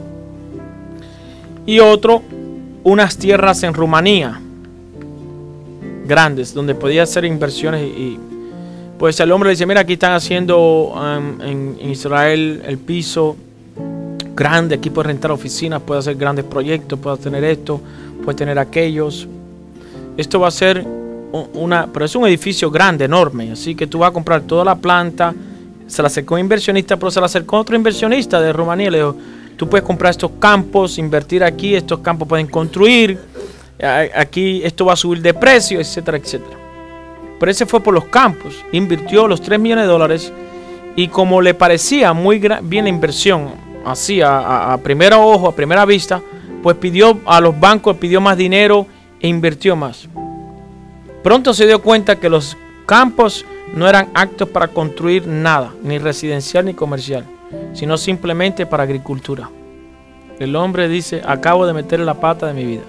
Y otro, unas tierras en Rumanía, grandes, donde podía hacer inversiones. Y, y pues el hombre le dice, mira, aquí están haciendo um, en, en Israel el piso grande, aquí puedes rentar oficinas, puedes hacer grandes proyectos, puedes tener esto, puedes tener aquellos. Esto va a ser una, pero es un edificio grande, enorme, así que tú vas a comprar toda la planta. Se la acercó un inversionista, pero se la acercó otro inversionista de Rumanía. Le dijo, tú puedes comprar estos campos, invertir aquí, estos campos pueden construir, aquí esto va a subir de precio, etcétera, etcétera. Pero ese fue por los campos, invirtió los tres millones de dólares y como le parecía muy bien la inversión, así a, a, a primer ojo, a primera vista, pues pidió a los bancos, pidió más dinero e invirtió más. Pronto se dio cuenta que los campos no eran aptos para construir nada, ni residencial ni comercial, sino simplemente para agricultura. El hombre dice, acabo de meter la pata de mi vida.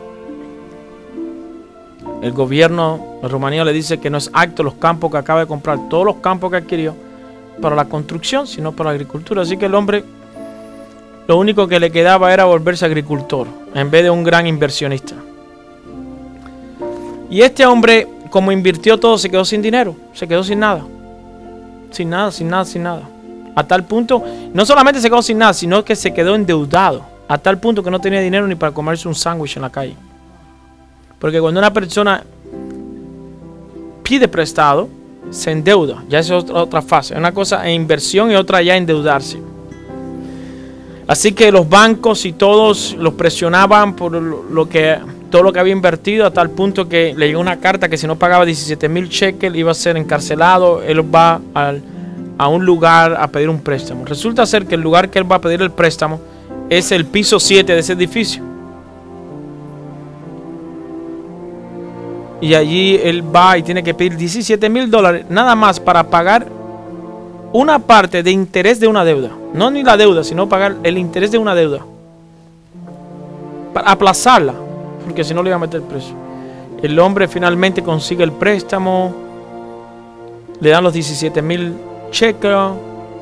El gobierno de Rumanía le dice que no es apto los campos que acaba de comprar, todos los campos que adquirió para la construcción, sino para la agricultura. Así que el hombre, lo único que le quedaba era volverse agricultor, en vez de un gran inversionista. Y este hombre, como invirtió todo, se quedó sin dinero, se quedó sin nada. Sin nada, sin nada, sin nada. A tal punto, no solamente se quedó sin nada, sino que se quedó endeudado. A tal punto que no tenía dinero ni para comerse un sándwich en la calle. Porque cuando una persona pide prestado, se endeuda. Ya es otra, otra fase. Una cosa es inversión y otra ya endeudarse. Así que los bancos y todos los presionaban por lo que... todo lo que había invertido, a tal punto que le llegó una carta que si no pagaba diecisiete mil shekels iba a ser encarcelado. Él va al, a un lugar a pedir un préstamo. Resulta ser que el lugar que él va a pedir el préstamo es el piso siete de ese edificio. Y allí él va y tiene que pedir diecisiete mil dólares nada más para pagar una parte de interés de una deuda. No ni la deuda, sino pagar el interés de una deuda. Para aplazarla. Porque si no le iba a meter preso. El hombre finalmente consigue el préstamo, le dan los diecisiete mil shekels,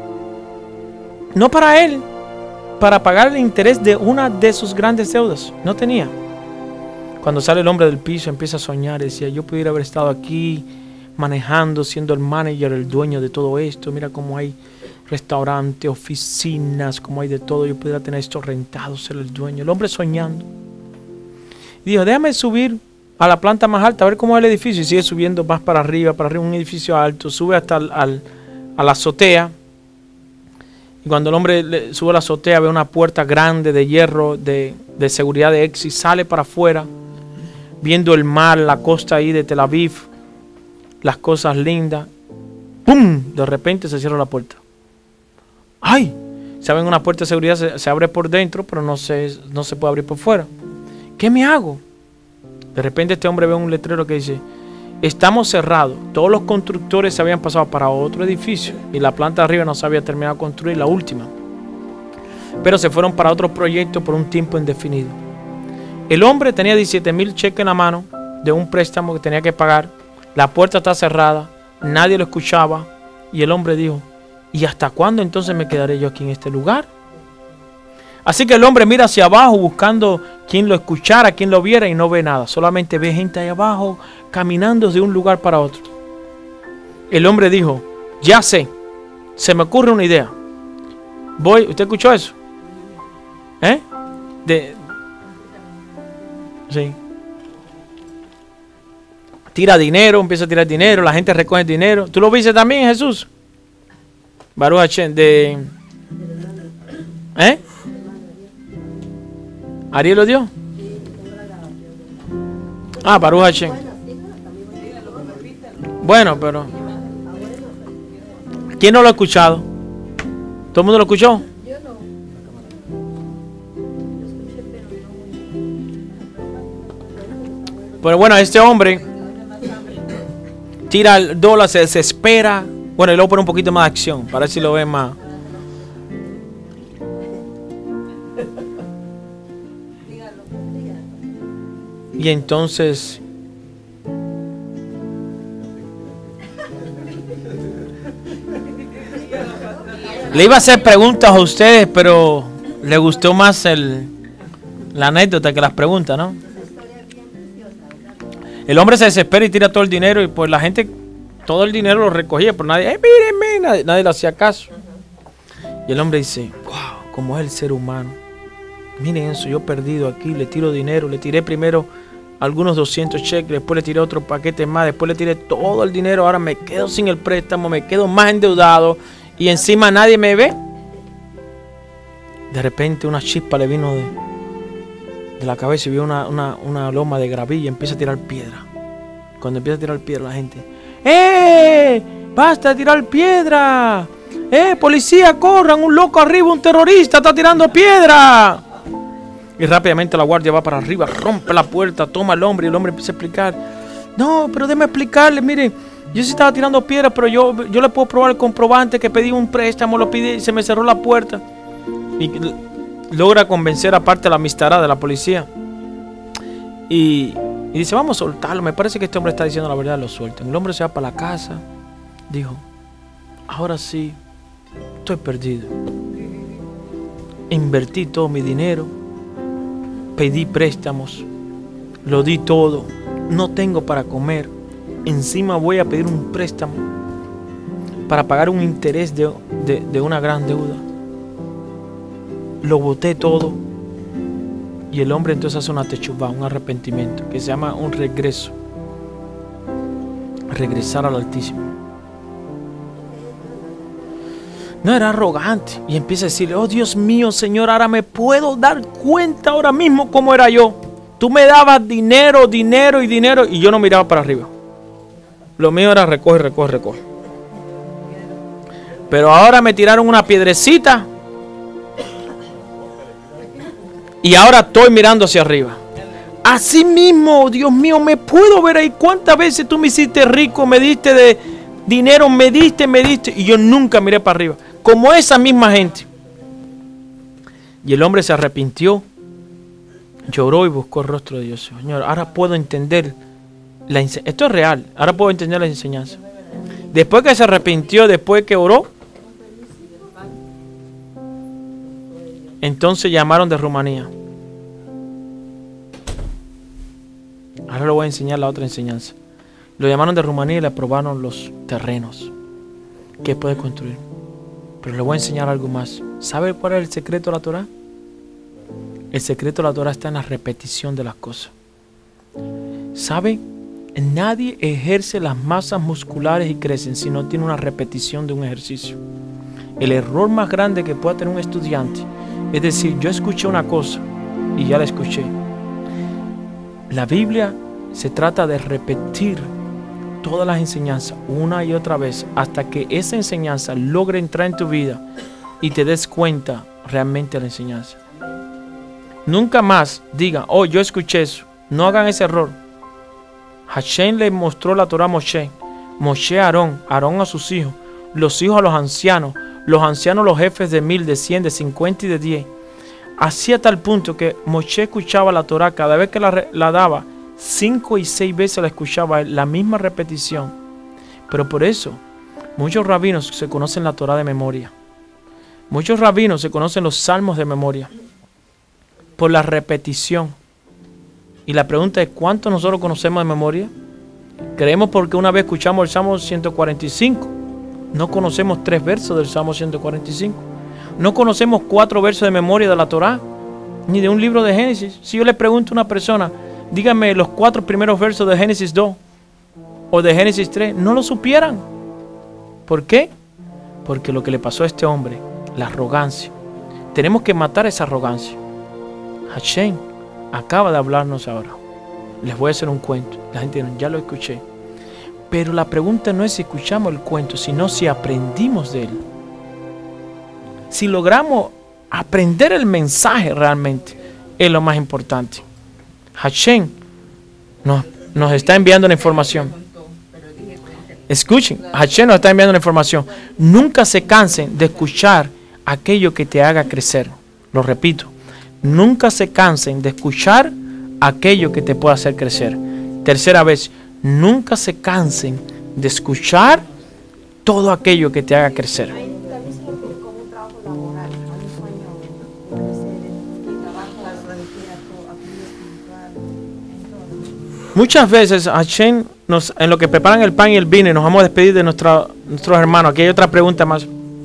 no para él, para pagar el interés de una de sus grandes deudas. No tenía. Cuando sale el hombre del piso, empieza a soñar, decía, yo pudiera haber estado aquí manejando, siendo el manager, el dueño de todo esto. Mira cómo hay restaurantes, oficinas, cómo hay de todo. Yo pudiera tener esto rentado, ser el dueño. El hombre soñando. Dijo, déjame subir a la planta más alta, a ver cómo es el edificio. Y sigue subiendo más para arriba, para arriba, un edificio alto. Sube hasta al, al, a la azotea. Y cuando el hombre le sube a la azotea, ve una puerta grande de hierro, de, de seguridad de exit. Sale para afuera, viendo el mar, la costa ahí de Tel Aviv, las cosas lindas. ¡Pum! De repente se cierra la puerta. ¡Ay! Saben, una puerta de seguridad se, se abre por dentro, pero no se, no se puede abrir por fuera. ¿Qué me hago? De repente este hombre ve un letrero que dice, estamos cerrados. Todos los constructores se habían pasado para otro edificio y la planta de arriba no se había terminado de construir, la última. Pero se fueron para otro proyecto por un tiempo indefinido. El hombre tenía diecisiete mil cheques en la mano de un préstamo que tenía que pagar. La puerta está cerrada, nadie lo escuchaba y el hombre dijo, ¿y hasta cuándo entonces me quedaré yo aquí en este lugar? Así que el hombre mira hacia abajo buscando quien lo escuchara, quien lo viera y no ve nada. Solamente ve gente ahí abajo caminando de un lugar para otro. El hombre dijo, ya sé, se me ocurre una idea. Voy, ¿usted escuchó eso? ¿Eh? de sí. Tira dinero, empieza a tirar dinero, la gente recoge dinero. ¿Tú lo viste también, Jesús? Baruch Hashem, de... ¿Eh? ¿Ariel lo dio? Ah, Baruch Hashem. Bueno, pero... ¿Quién no lo ha escuchado? ¿Todo el mundo lo escuchó? Pero bueno, este hombre tira el dólar, se desespera. Bueno, y luego pone un poquito más de acción, para ver si lo ven más. Y entonces le iba a hacer preguntas a ustedes, pero le gustó más el, la anécdota que las preguntas, ¿no? El hombre se desespera y tira todo el dinero y pues la gente, todo el dinero lo recogía, pero nadie, ¡eh, mírenme! Nadie, nadie le hacía caso. Y el hombre dice, wow, ¿cómo es el ser humano? Miren eso, yo perdido aquí, le tiro dinero, le tiré primero algunos doscientos cheques, después le tiré otro paquete más, después le tiré todo el dinero, ahora me quedo sin el préstamo, me quedo más endeudado y encima nadie me ve. De repente una chispa le vino de, de la cabeza y vio una, una, una loma de gravilla y empieza a tirar piedra. Cuando empieza a tirar piedra la gente, ¡eh! ¡Basta de tirar piedra! ¡Eh, policía, corran! ¡Un loco arriba, un terrorista está tirando piedra! Y rápidamente la guardia va para arriba, rompe la puerta, toma al hombre y el hombre empieza a explicar. No, pero déjeme explicarle, mire, yo sí estaba tirando piedra, pero yo, yo le puedo probar el comprobante que pedí un préstamo, lo pide y se me cerró la puerta. Y logra convencer aparte a la amistad de la policía. Y, y dice, vamos a soltarlo, me parece que este hombre está diciendo la verdad, lo suelten. El hombre se va para la casa, dijo, ahora sí, estoy perdido. Invertí todo mi dinero. Pedí préstamos, lo di todo, no tengo para comer, encima voy a pedir un préstamo para pagar un interés de, de, de una gran deuda. Lo boté todo y el hombre entonces hace una techuvá, un arrepentimiento, que se llama un regreso, regresar al Altísimo. No, era arrogante y empieza a decirle, oh Dios mío, Señor, ahora me puedo dar cuenta ahora mismo cómo era yo. Tú me dabas dinero, dinero y dinero y yo no miraba para arriba. Lo mío era recoge, recoge, recoge. Pero ahora me tiraron una piedrecita y ahora estoy mirando hacia arriba. Así mismo, Dios mío, me puedo ver ahí. ¿Cuántas veces tú me hiciste rico, me diste de dinero, me diste, me diste y yo nunca miré para arriba? Como esa misma gente. Y el hombre se arrepintió, lloró y buscó el rostro de Dios. Señor, ahora puedo entender la enseñanza. Esto es real, ahora puedo entender la enseñanza. Después que se arrepintió, después que oró, entonces llamaron de Rumanía. Ahora le voy a enseñar la otra enseñanza. Lo llamaron de Rumanía y le aprobaron los terrenos que puede construir. Pero le voy a enseñar algo más. ¿Sabe cuál es el secreto de la Torah? El secreto de la Torah está en la repetición de las cosas. ¿Sabe? Nadie ejerce las masas musculares y crecen si no tiene una repetición de un ejercicio. El error más grande que pueda tener un estudiante es decir, yo escuché una cosa y ya la escuché. La Biblia se trata de repetir todas las enseñanzas una y otra vez hasta que esa enseñanza logre entrar en tu vida y te des cuenta realmente de la enseñanza. Nunca más digan, oh, yo escuché eso. No hagan ese error. Hashem le mostró la Torah a Moshe. Moshe a Aarón, Aarón a sus hijos, los hijos a los ancianos, los ancianos los jefes de mil, de cien, de cincuenta y de diez. Así a tal punto que Moshe escuchaba la Torah cada vez que la, la daba, cinco y seis veces la escuchaba la misma repetición. Pero por eso, muchos rabinos se conocen la Torah de memoria. Muchos rabinos se conocen los salmos de memoria. Por la repetición. Y la pregunta es, ¿cuánto nosotros conocemos de memoria? Creemos porque una vez escuchamos el Salmo ciento cuarenta y cinco. No conocemos tres versos del Salmo ciento cuarenta y cinco. No conocemos cuatro versos de memoria de la Torah. ni de un libro de Génesis. Si yo le pregunto a una persona, dígame los cuatro primeros versos de Génesis dos o de Génesis tres, no lo supieran. ¿Por qué? Porque lo que le pasó a este hombre, la arrogancia. Tenemos que matar esa arrogancia. Hashem acaba de hablarnos ahora. Les voy a hacer un cuento. La gente dice, ya lo escuché. Pero la pregunta no es si escuchamos el cuento, sino si aprendimos de él. Si logramos aprender el mensaje realmente, es lo más importante. Hashem nos, nos está enviando la información. Escuchen, Hashem nos está enviando la información. Nunca se cansen de escuchar aquello que te haga crecer. Lo repito, nunca se cansen de escuchar aquello que te pueda hacer crecer. Tercera vez, nunca se cansen de escuchar todo aquello que te haga crecer. Muchas veces Hashem nos, en lo que preparan el pan y el vino, y nos vamos a despedir de nuestra, nuestros hermanos. Aquí hay otra pregunta más.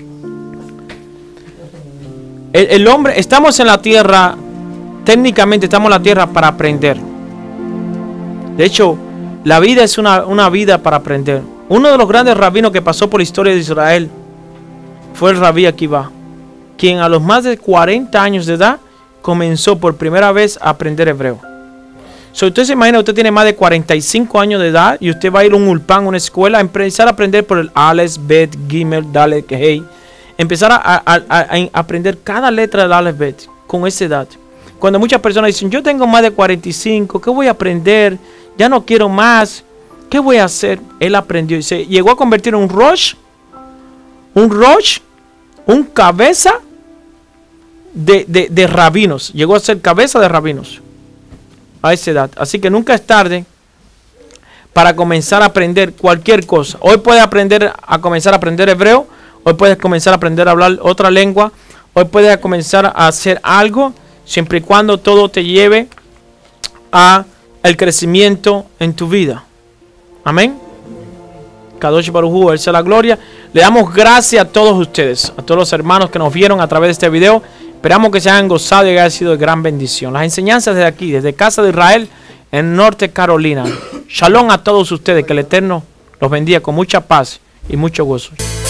El, el hombre, estamos en la tierra, técnicamente estamos en la tierra para aprender. De hecho, la vida es una, una vida para aprender. Uno de los grandes rabinos que pasó por la historia de Israel fue el rabí Akiva, quien a los más de cuarenta años de edad comenzó por primera vez a aprender hebreo. So, usted se imagina, usted tiene más de cuarenta y cinco años de edad y usted va a ir a un ulpan, a una escuela, a empezar a aprender por el Aleph, Bet, Gimel, Dalet, Hey. Empezar a, a, a, a aprender cada letra del Aleph, Bet con esa edad. Cuando muchas personas dicen, yo tengo más de cuarenta y cinco, ¿qué voy a aprender? Ya no quiero más. ¿Qué voy a hacer? Él aprendió y se llegó a convertir en un Rosh, un Rosh, un cabeza de, de, de rabinos. Llegó a ser cabeza de rabinos a esa edad. Así que nunca es tarde para comenzar a aprender cualquier cosa. Hoy puedes aprender a comenzar a aprender hebreo. Hoy puedes comenzar a aprender a hablar otra lengua. Hoy puedes comenzar a hacer algo, siempre y cuando todo te lleve a el crecimiento en tu vida. Amén. Kadosh Baruj Hu, Él sea la gloria. Le damos gracias a todos ustedes, a todos los hermanos que nos vieron a través de este video. Esperamos que se hayan gozado y haya sido de gran bendición. Las enseñanzas desde aquí, desde Casa de Israel, en Norte Carolina. Shalom a todos ustedes. Que el Eterno los bendiga con mucha paz y mucho gozo.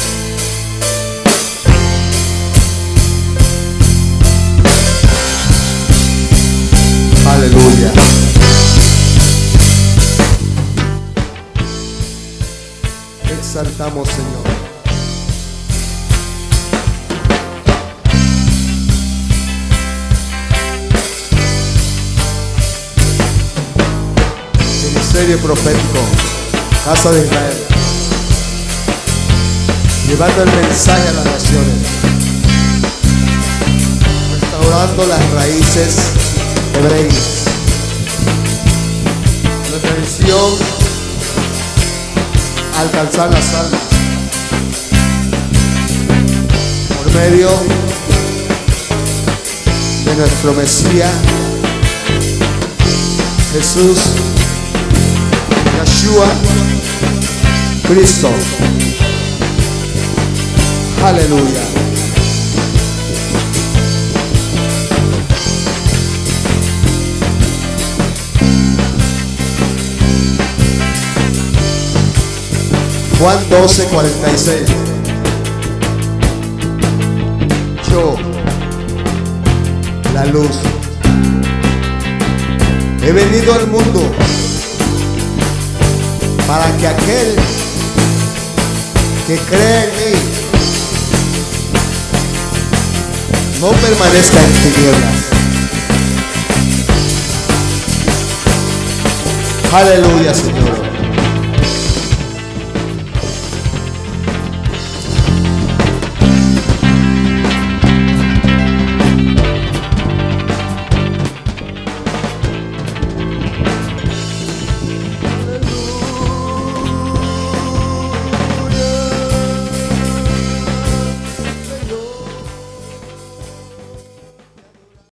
Aleluya. Exaltamos, Señor. Ministerio profético, Casa de Israel, llevando el mensaje a las naciones, restaurando las raíces hebreas. Nuestra misión, alcanzar las almas por medio de nuestro Mesías Jesús, Yeshua Cristo. Aleluya. Juan doce, cuarenta y seis. Yo, la luz, he venido al mundo para que aquel que cree en mí no permanezca en tinieblas. Aleluya, Señor.